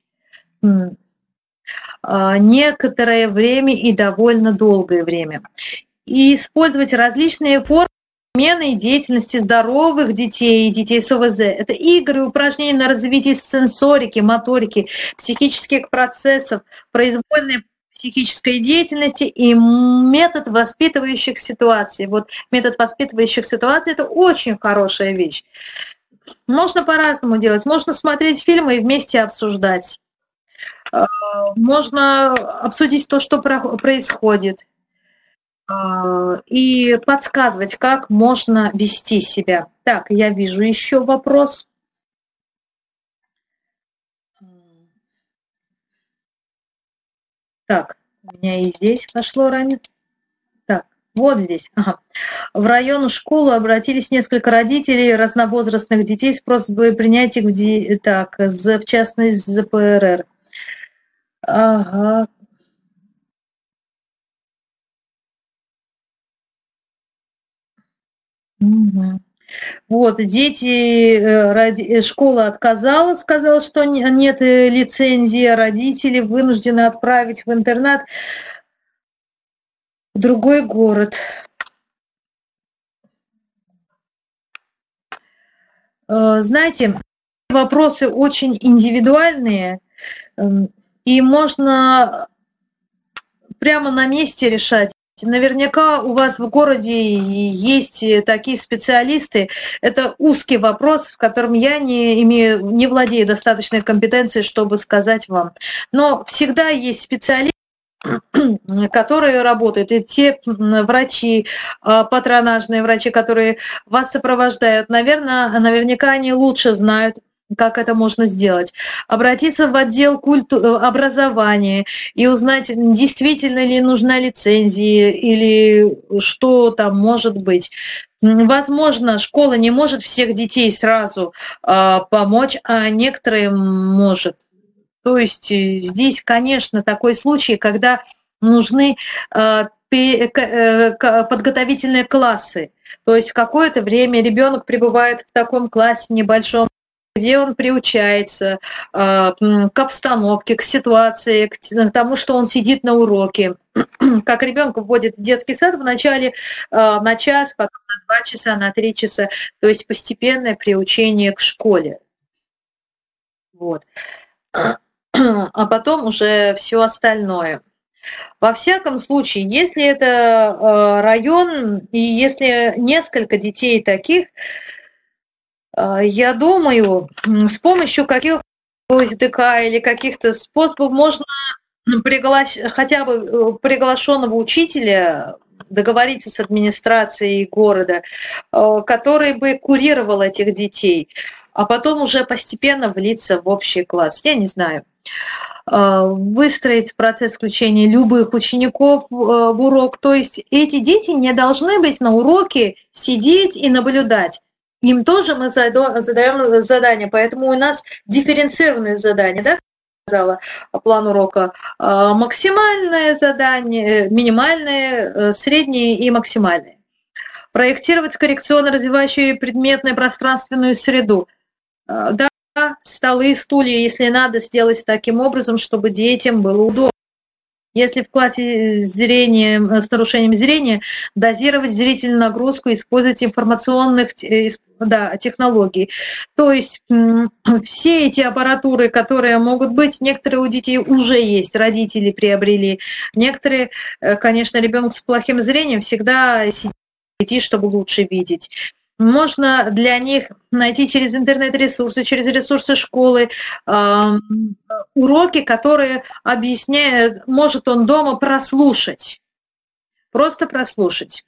Некоторое время и довольно долгое время. И использовать различные формы перемены деятельности здоровых детей и детей с ОВЗ. Это игры, упражнения на развитие сенсорики, моторики, психических процессов, произвольной психической деятельности и метод воспитывающих ситуаций. Вот метод воспитывающих ситуаций – это очень хорошая вещь. Можно по-разному делать. Можно смотреть фильмы и вместе обсуждать. Можно обсудить то, что происходит. И подсказывать, как можно вести себя. Так, я вижу еще вопрос. Так, у меня и здесь пошло ранее. Так, вот здесь. Ага. В район школы обратились несколько родителей разновозрастных детей с просьбой принять их в частность ЗПРР. Ага. Угу. Вот, школа отказала, сказала, что нет лицензии, родители вынуждены отправить в интернат в другой город. Знаете, вопросы очень индивидуальные, и можно прямо на месте решать. Наверняка у вас в городе есть такие специалисты. Это узкий вопрос, в котором я не владею достаточной компетенцией, чтобы сказать вам. Но всегда есть специалисты, которые работают, и те врачи, патронажные врачи, которые вас сопровождают, наверняка они лучше знают, как это можно сделать. Обратиться в отдел образования и узнать, действительно ли нужна лицензия или что там может быть. Возможно, школа не может всех детей сразу помочь, а некоторым может. То есть здесь, конечно, такой случай, когда нужны подготовительные классы. То есть какое-то время ребенок пребывает в таком классе небольшом, где он приучается к обстановке, к ситуации, к тому, что он сидит на уроке. Как ребенка вводят в детский сад вначале на час, потом на 2 часа, на 3 часа. То есть постепенное приучение к школе. Вот. А потом уже все остальное. Во всяком случае, если это район, и если несколько детей таких, я думаю, с помощью каких-то ОСДК или каких-то способов можно хотя бы приглашенного учителя договориться с администрацией города, который бы курировал этих детей, а потом уже постепенно влиться в общий класс. Я не знаю. Выстроить процесс включения любых учеников в урок. То есть эти дети не должны быть на уроке, сидеть и наблюдать. им тоже мы задаем задания, поэтому у нас дифференцированные задания, да, сказала, план урока. Максимальное задание, минимальное, среднее и максимальное. Проектировать коррекционно-развивающую предметную пространственную среду. Да, столы, стулья, если надо, сделать таким образом, чтобы детям было удобно. Если в классе с нарушением зрения, дозировать зрительную нагрузку, использовать информационных технологий. То есть все эти аппаратуры, которые могут быть, некоторые у детей уже есть, родители приобрели. Некоторые, конечно, ребенок с плохим зрением всегда сидит, чтобы лучше видеть. Можно для них найти через интернет-ресурсы, через ресурсы школы уроки, которые объясняют, может он дома прослушать, просто прослушать.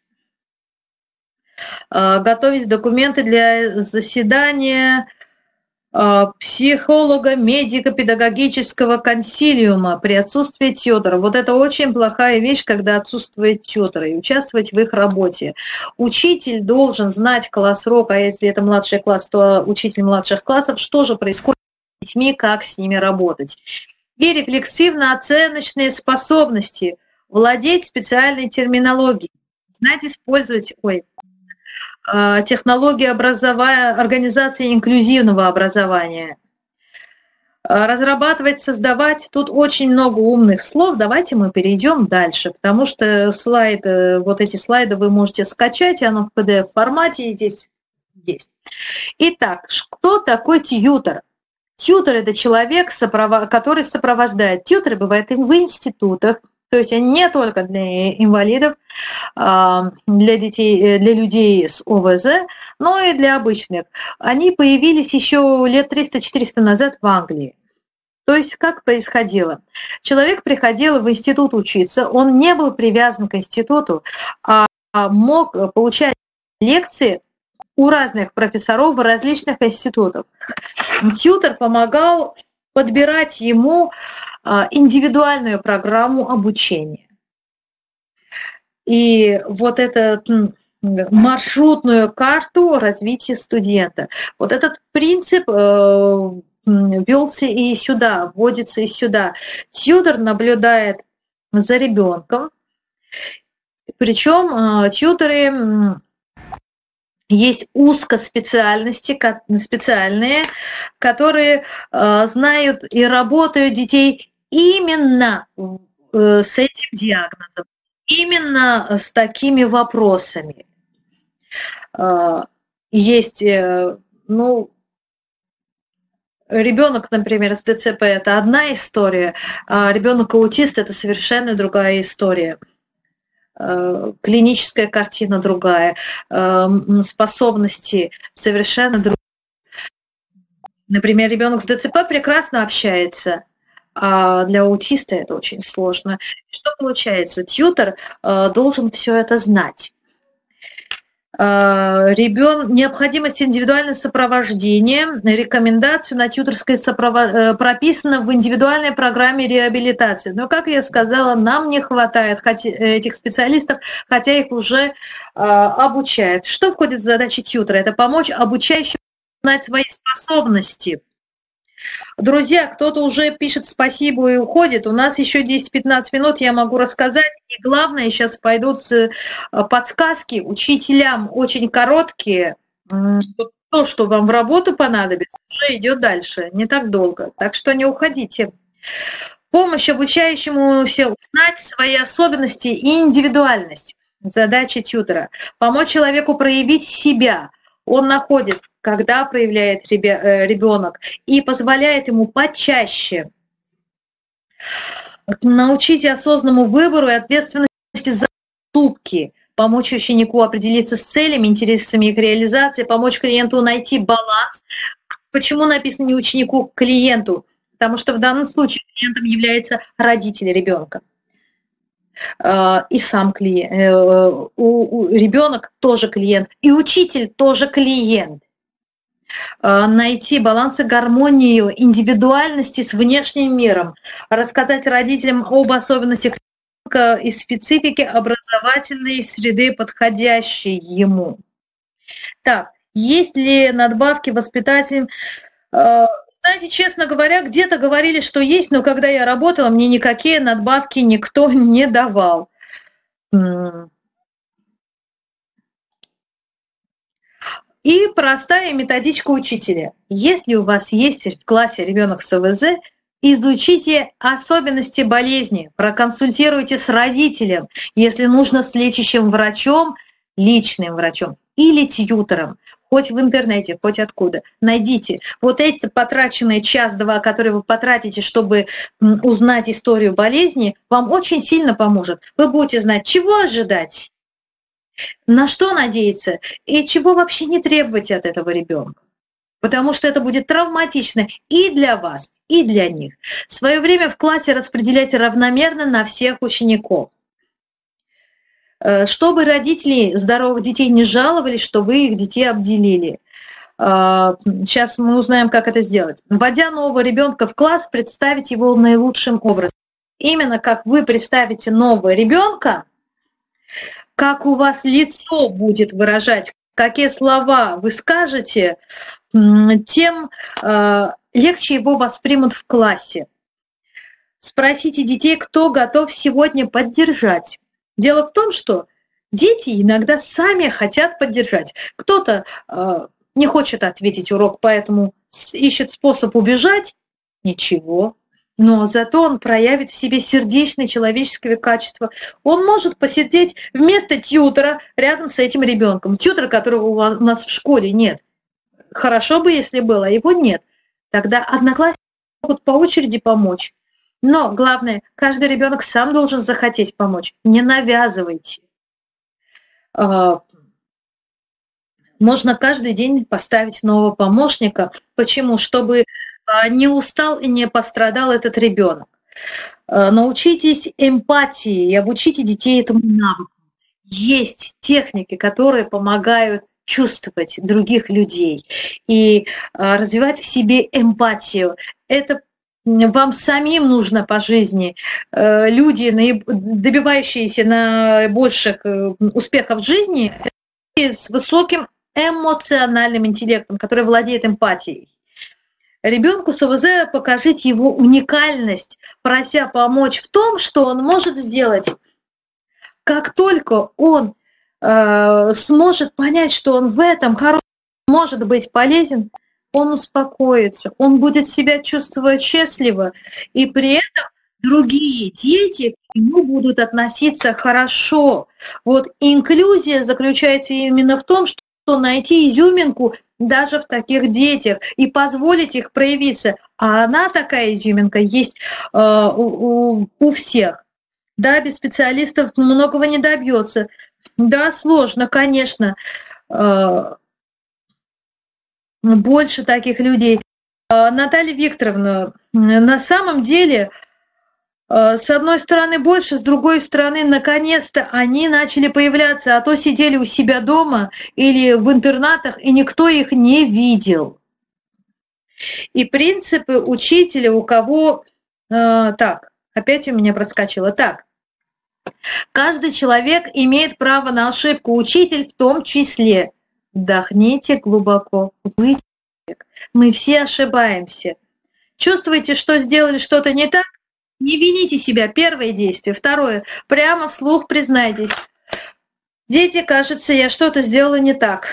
Готовить документы для заседания психолога, медико-педагогического консилиума при отсутствии тьютора. Вот это очень плохая вещь, когда отсутствует тьютер, и участвовать в их работе. Учитель должен знать класс-рок, а если это младший класс, то учитель младших классов, что же происходит с детьми, как с ними работать. И рефлексивно-оценочные способности, владеть специальной терминологией, знать использовать, технологии организации инклюзивного образования. Разрабатывать, создавать. Тут очень много умных слов. Давайте мы перейдем дальше, потому что вот эти слайды вы можете скачать, оно в PDF-формате здесь есть. Итак, кто такой тьютор? Тьютор – это человек, который сопровождает. Тьюторы бывают в институтах, то есть они не только для инвалидов, для детей, для людей с ОВЗ, но и для обычных. Они появились еще лет 300-400 назад в Англии. То есть как происходило? Человек приходил в институт учиться, он не был привязан к институту, а мог получать лекции у разных профессоров в различных институтах. Тьютор помогал подбирать ему индивидуальную программу обучения. И вот эту маршрутную карту развития студента. Вот этот принцип ввелся и сюда, вводится и сюда. Тьютор наблюдает за ребенком, причем тьюторы есть специальные, которые знают и работают детей именно с этим диагнозом, именно с такими вопросами. Есть, ребенок, например, с ДЦП – это одна история, а ребенок-аутист – это совершенно другая история. Клиническая картина другая, способности совершенно другие. Например, ребенок с ДЦП прекрасно общается, а для аутиста это очень сложно. Что получается? Тьютор должен все это знать. Необходимость индивидуального сопровождения, рекомендацию на тьюторское прописано в индивидуальной программе реабилитации. Но, как я сказала, нам не хватает этих специалистов, хотя их уже обучают. Что входит в задачи тьютора? Это помочь обучающему знать свои способности. Друзья, кто-то уже пишет спасибо и уходит. У нас еще 10-15 минут, я могу рассказать. И главное, сейчас пойдут подсказки учителям, очень короткие. То, что вам в работу понадобится, уже идет дальше, не так долго. Так что не уходите. Помощь обучающемуся узнать свои особенности и индивидуальность. Задача тьютора. Помочь человеку проявить себя. Он находит, когда проявляет ребенок, и позволяет ему почаще научить осознанному выбору и ответственности за поступки, помочь ученику определиться с целями, интересами их реализации, помочь клиенту найти баланс. Почему написано не ученику, а клиенту? Потому что в данном случае клиентом является родитель ребенка. И сам клиент, ребенок тоже клиент, и учитель тоже клиент. Найти баланс и гармонию индивидуальности с внешним миром, рассказать родителям об особенностях ребенка и специфике образовательной среды, подходящей ему. Так, Есть ли надбавки воспитателям? Знаете, честно говоря, где-то говорили, что есть, но когда я работала, мне никакие надбавки никто не давал. И простая методичка учителя. Если у вас есть в классе ребенок с ОВЗ, изучите особенности болезни, проконсультируйте с родителем, если нужно с лечащим врачом, личным врачом или тьютором, хоть в интернете, хоть откуда. Найдите вот эти потраченные час-два, которые вы потратите, чтобы узнать историю болезни, вам очень сильно поможет. Вы будете знать, чего ожидать, на что надеяться и чего вообще не требовать от этого ребенка. Потому что это будет травматично и для вас, и для них. Свое время в классе распределяйте равномерно на всех учеников. Чтобы родители здоровых детей не жаловались, что вы их детей обделили. Сейчас мы узнаем, как это сделать. Вводя нового ребенка в класс, представить его наилучшим образом. Именно как вы представите нового ребенка, как у вас лицо будет выражать, какие слова вы скажете, тем легче его воспримут в классе. Спросите детей, кто готов сегодня поддержать. Дело в том, что дети иногда сами хотят поддержать. Кто-то не хочет ответить урок, поэтому ищет способ убежать. Ничего. Но зато он проявит в себе сердечные человеческие качества. Он может посидеть вместо тьютора рядом с этим ребенком. Тьютора, которого у нас в школе нет. Хорошо бы, если было, а его нет. Тогда одноклассники могут по очереди помочь. Но главное, каждый ребенок сам должен захотеть помочь. Не навязывайте. Можно каждый день поставить нового помощника. Почему? Чтобы не устал и не пострадал этот ребенок. Научитесь эмпатии и обучите детей этому навыку. Есть техники, которые помогают чувствовать других людей и развивать в себе эмпатию. Это вам самим нужно по жизни. Люди, добивающиеся наибольших успехов в жизни, с высоким эмоциональным интеллектом, который владеет эмпатией. Ребенку с ОВЗ покажите его уникальность, прося помочь в том, что он может сделать. Как только он сможет понять, что он в этом хорош, может быть полезен, он успокоится, он будет себя чувствовать счастливо, и при этом другие дети к нему будут относиться хорошо. Вот инклюзия заключается именно в том, что найти изюминку даже в таких детях и позволить их проявиться. А она, такая изюминка, есть у всех. Да, без специалистов многого не добьется. Да, сложно, конечно. Больше таких людей. Наталья Викторовна, на самом деле, с одной стороны больше, с другой стороны, наконец-то они начали появляться, а то сидели у себя дома или в интернатах, и никто их не видел. И принципы учителя у кого... Так, опять у меня проскочило. Так, каждый человек имеет право на ошибку, учитель в том числе. Вдохните глубоко, выйдите. Мы все ошибаемся. Чувствуете, что сделали что-то не так? Не вините себя. Первое действие. Второе. Прямо вслух признайтесь. Дети, кажется, я что-то сделала не так.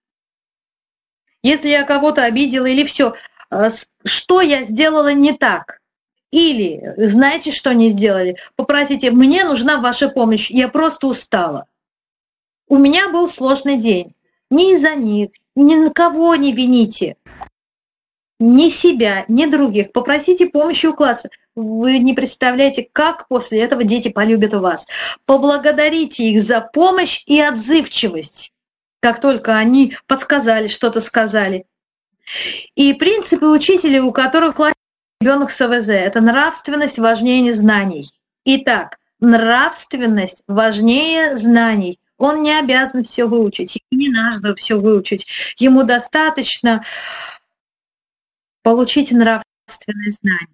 Если я кого-то обидела или все, что я сделала не так? Или, знаете, что не сделали? Попросите, мне нужна ваша помощь, я просто устала. У меня был сложный день. Ни из-за них, ни на кого не вините. Ни себя, ни других. Попросите помощи у класса. Вы не представляете, как после этого дети полюбят вас. Поблагодарите их за помощь и отзывчивость, как только они подсказали, что-то сказали. И принципы учителей, у которых в классе ребенок с ОВЗ, это нравственность важнее знаний. Итак, нравственность важнее знаний. Он не обязан все выучить, и не надо все выучить. Ему достаточно получить нравственное знание.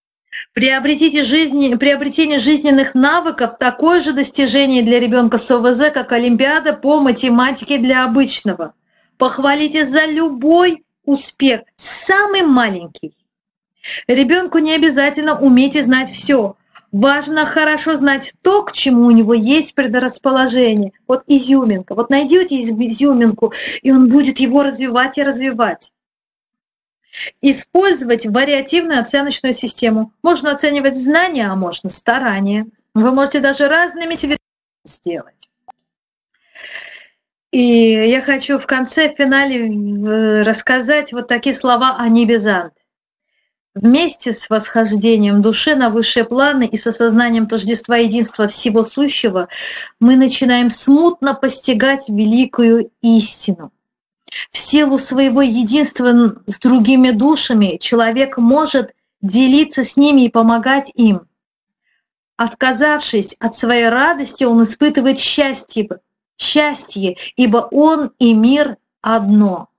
Приобретение жизненных навыков – такое же достижение для ребенка с ОВЗ, как Олимпиада по математике для обычного. Похвалите за любой успех, самый маленький. Ребенку не обязательно уметь и знать все. Важно хорошо знать то, к чему у него есть предрасположение. Вот изюминка. Вот найдете изюминку, и он будет его развивать и развивать. Использовать вариативную оценочную систему. Можно оценивать знания, а можно старания. Вы можете даже разными цветами сделать. И я хочу в конце, в финале рассказать вот такие слова о небезант. Вместе с восхождением души на высшие планы и с осознанием тождества единства всего сущего мы начинаем смутно постигать великую истину. В силу своего единства с другими душами человек может делиться с ними и помогать им. Отказавшись от своей радости, он испытывает счастье, ибо он и мир одно.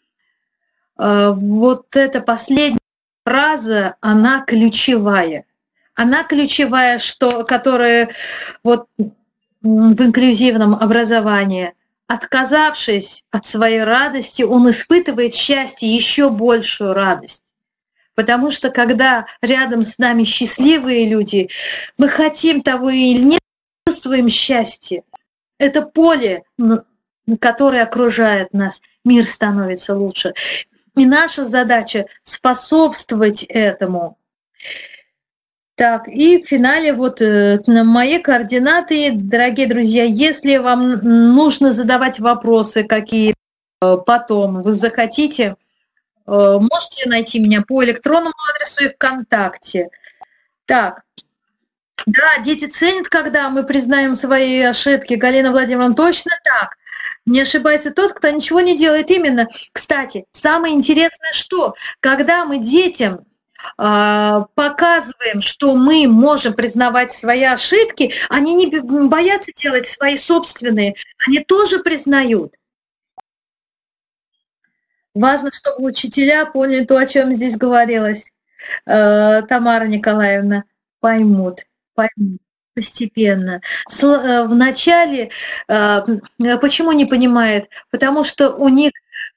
Вот эта последняя фраза, она ключевая. Она ключевая, которая вот в инклюзивном образовании. Отказавшись от своей радости, он испытывает счастье, еще большую радость. Потому что когда рядом с нами счастливые люди, мы хотим того или нет, чувствуем счастье. Это поле, которое окружает нас, мир становится лучше. И наша задача способствовать этому. Так, и в финале вот мои координаты, дорогие друзья, если вам нужно задавать вопросы, какие потом вы захотите, можете найти меня по электронному адресу и ВКонтакте. Так, да, дети ценят, когда мы признаем свои ошибки. Галина Владимировна, точно так. Не ошибается тот, кто ничего не делает. Именно, кстати, самое интересное, что когда мы детям показываем, что мы можем признавать свои ошибки, они не боятся делать свои собственные, они тоже признают. Важно, чтобы учителя поняли то, о чем здесь говорилось. Тамара Николаевна, поймут постепенно. Вначале, почему не понимают? Потому что у них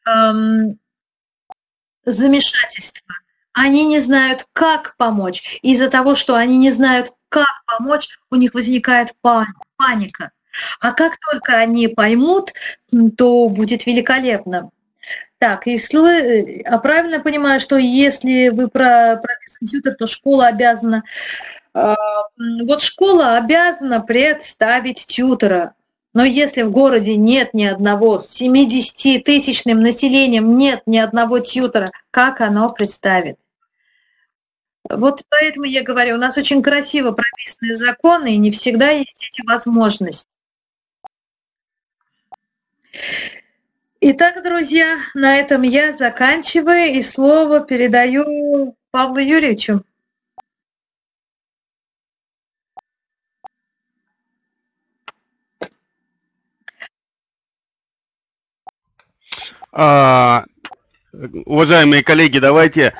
замешательство. Они не знают, как помочь. Из-за того, что они не знают, как помочь, у них возникает паника. А как только они поймут, то будет великолепно. Так, правильно понимаю, что если вы прописаны тьютор, то школа обязана... Вот школа обязана представить тьютора. Но если в городе нет ни одного, с 70-тысячным населением нет ни одного тьютора, как оно представит? Вот поэтому я говорю, у нас очень красиво прописаны законы, и не всегда есть эти возможности. Итак, друзья, на этом я заканчиваю, и слово передаю Павлу Юрьевичу. Уважаемые коллеги, давайте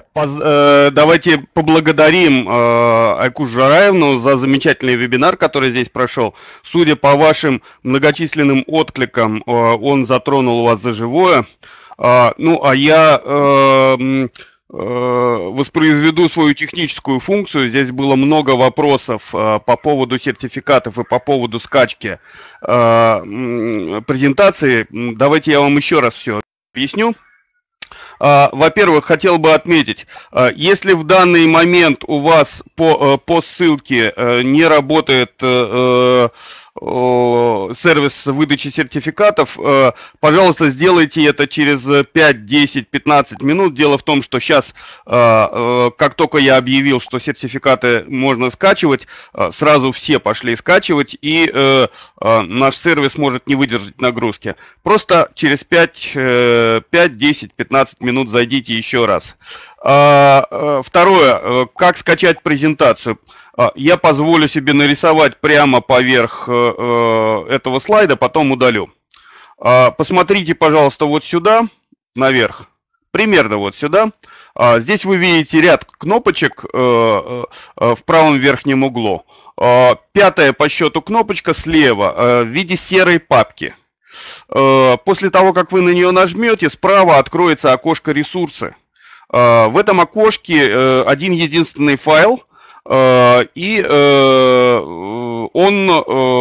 поблагодарим Айкуш Жараевну за замечательный вебинар, который здесь прошел. Судя по вашим многочисленным откликам, он затронул вас за живое. Ну, а я воспроизведу свою техническую функцию. Здесь было много вопросов по поводу сертификатов и по поводу скачки презентации. Давайте я вам еще раз все объясню. Во-первых, хотел бы отметить, если в данный момент у вас по ссылке не работает сервис выдачи сертификатов, пожалуйста, сделайте это через 5, 10, 15 минут. Дело в том, что сейчас, как только я объявил, что сертификаты можно скачивать, сразу все пошли скачивать, и наш сервис может не выдержать нагрузки. Просто через 5, 10, 15 минут зайдите еще раз. Второе, как скачать презентацию. Я позволю себе нарисовать прямо поверх этого слайда, потом удалю. Посмотрите, пожалуйста, вот сюда, наверх, примерно вот сюда. Здесь вы видите ряд кнопочек в правом верхнем углу. Пятая по счету кнопочка слева в виде серой папки. После того, как вы на нее нажмете, справа откроется окошко «Ресурсы». В этом окошке один единственный файл, и он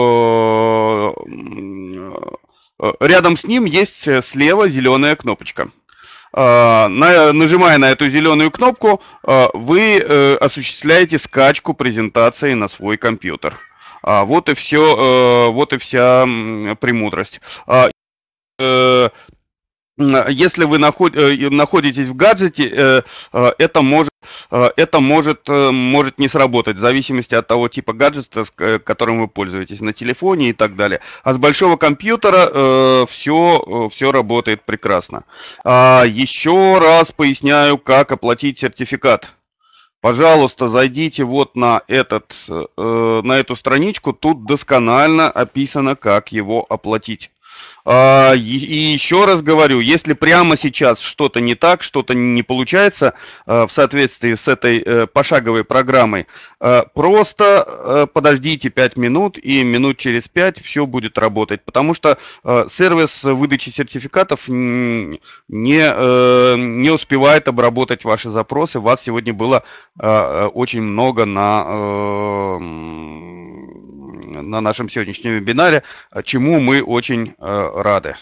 рядом с ним есть слева зеленая кнопочка. Нажимая на эту зеленую кнопку, вы осуществляете скачку презентации на свой компьютер. Вот и все, вот и вся премудрость. Если вы находитесь в гаджете, это может не сработать, в зависимости от того типа гаджета, которым вы пользуетесь, на телефоне и так далее. А с большого компьютера все работает прекрасно. Еще раз поясняю, как оплатить сертификат. Пожалуйста, зайдите вот на эту страничку, тут досконально описано, как его оплатить. И еще раз говорю, если прямо сейчас что-то не так, что-то не получается в соответствии с этой пошаговой программой, просто подождите 5 минут, и минут через 5 все будет работать, потому что сервис выдачи сертификатов не успевает обработать ваши запросы. Вас сегодня было очень много на нашем сегодняшнем вебинаре, чему мы очень рады.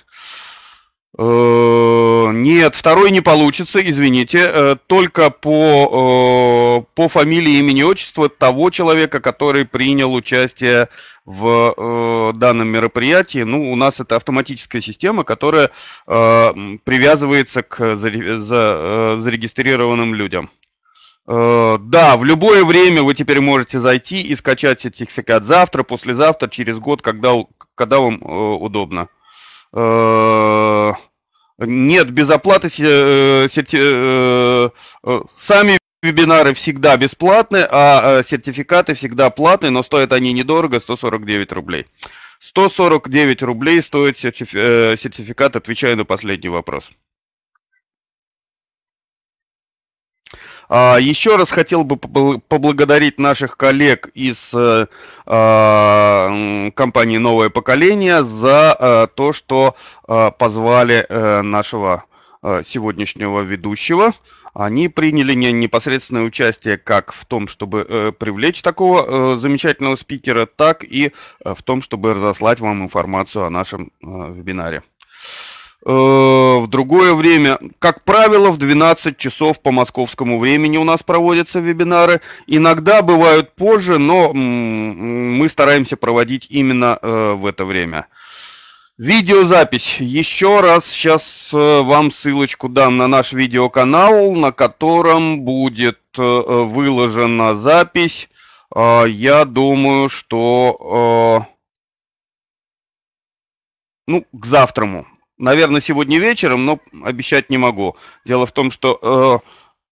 Нет, второй не получится, извините, только по фамилии, имени, отчеству того человека, который принял участие в данном мероприятии. Ну, у нас это автоматическая система, которая привязывается к зарегистрированным людям. Да, в любое время вы теперь можете зайти и скачать сертификат завтра, послезавтра, через год, когда вам удобно. Нет, без оплаты сами вебинары всегда бесплатны, а сертификаты всегда платные, но стоят они недорого, 149 рублей. 149 рублей стоит сертификат, отвечаю на последний вопрос. Еще раз хотел бы поблагодарить наших коллег из компании «Новое поколение» за то, что позвали нашего сегодняшнего ведущего. Они приняли непосредственное участие как в том, чтобы привлечь такого замечательного спикера, так и в том, чтобы разослать вам информацию о нашем вебинаре. В другое время, как правило, в 12 часов по московскому времени у нас проводятся вебинары. Иногда бывают позже, но мы стараемся проводить именно в это время. Видеозапись. Еще раз сейчас вам ссылочку дам на наш видеоканал, на котором будет выложена запись. Я думаю, что к завтраму. Наверное, сегодня вечером, но обещать не могу. Дело в том, что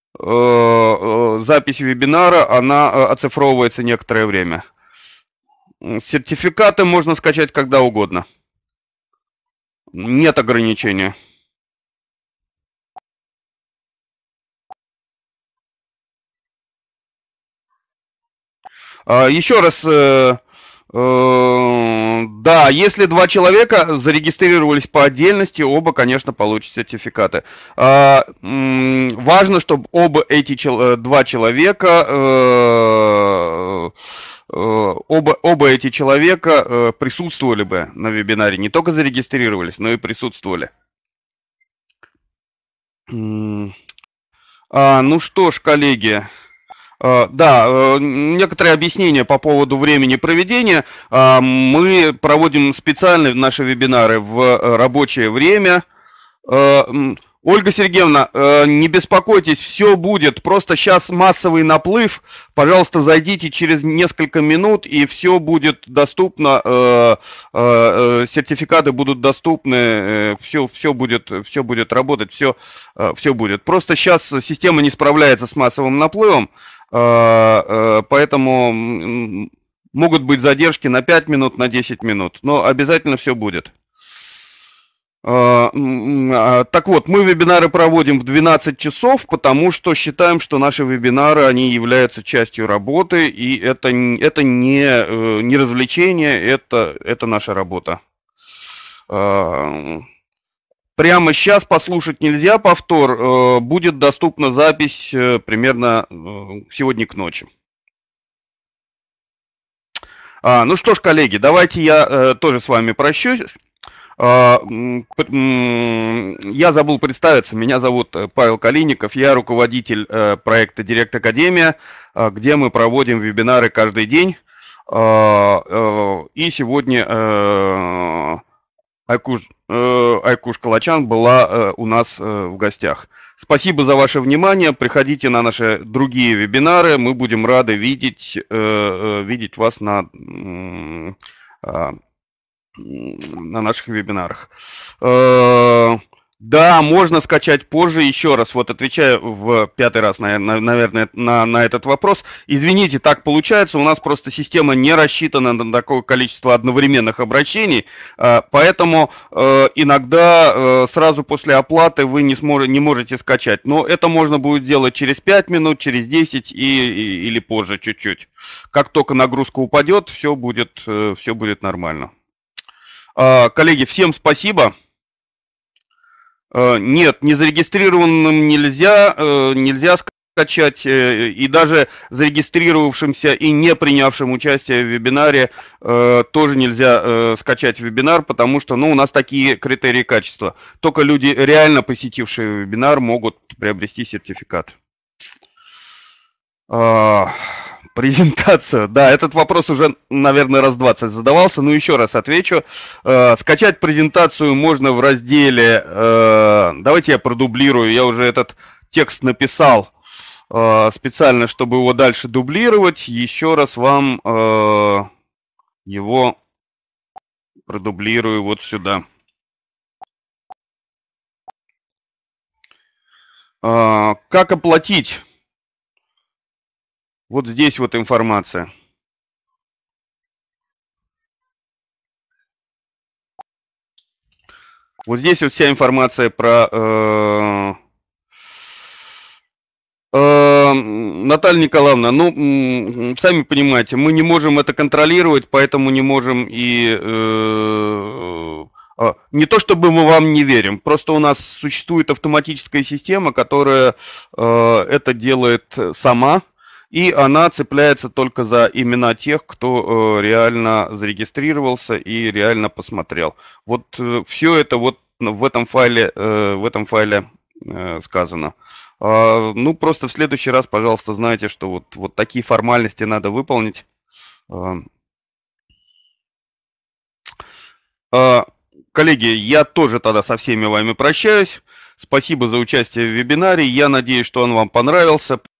запись вебинара, она оцифровывается некоторое время. Сертификаты можно скачать когда угодно. Нет ограничения. Еще раз... Да, если два человека зарегистрировались по отдельности, оба, конечно, получат сертификаты. Важно, чтобы оба эти два человека, оба эти человека присутствовали бы на вебинаре, не только зарегистрировались, но и присутствовали. Ну что ж, коллеги. Да, некоторые объяснения по поводу времени проведения. Мы проводим специально наши вебинары в рабочее время. Ольга Сергеевна, не беспокойтесь, все будет. Просто сейчас массовый наплыв. Пожалуйста, зайдите через несколько минут, и все будет доступно. Сертификаты будут доступны. Все будет работать, все будет. Просто сейчас система не справляется с массовым наплывом. Поэтому могут быть задержки на 5 минут, на 10 минут, но обязательно все будет. Так вот, мы вебинары проводим в 12 часов, потому что считаем, что наши вебинары, они являются частью работы, и это не развлечение, это наша работа. Прямо сейчас послушать нельзя повтор, будет доступна запись примерно сегодня к ночи. Ну что ж, коллеги, давайте я тоже с вами прощусь. Я забыл представиться, меня зовут Павел Калиников, я руководитель проекта Директ Академия, где мы проводим вебинары каждый день. И сегодня Айкуш Калачан была у нас в гостях. Спасибо за ваше внимание. Приходите на наши другие вебинары. Мы будем рады видеть вас на наших вебинарах. Да, можно скачать позже. Еще раз, вот отвечаю в 5-й раз, наверное, на этот вопрос. Извините, так получается, у нас просто система не рассчитана на такое количество одновременных обращений, поэтому иногда сразу после оплаты вы не можете скачать. Но это можно будет делать через 5 минут, через 10 или позже чуть-чуть. Как только нагрузка упадет, все будет нормально. Коллеги, всем спасибо. Нет, незарегистрированным нельзя скачать, и даже зарегистрировавшимся и не принявшим участие в вебинаре тоже нельзя скачать вебинар, потому что у нас такие критерии качества. Только люди, реально посетившие вебинар, могут приобрести сертификат. Презентация. Да, этот вопрос уже, наверное, раз 20 задавался, но еще раз отвечу. Скачать презентацию можно в разделе... Давайте я продублирую. Я уже этот текст написал специально, чтобы его дальше дублировать. Еще раз вам его продублирую вот сюда. Как оплатить? Вот здесь вот информация. Вот здесь вот вся информация про... Наталья Николаевна, сами понимаете, мы не можем это контролировать, поэтому не можем и... Не то чтобы мы вам не верим, просто у нас существует автоматическая система, которая это делает сама. И она цепляется только за имена тех, кто реально зарегистрировался и реально посмотрел. Вот все это вот в этом файле сказано. Просто в следующий раз, пожалуйста, знайте, что вот такие формальности надо выполнить. Коллеги, я тоже тогда со всеми вами прощаюсь. Спасибо за участие в вебинаре. Я надеюсь, что он вам понравился.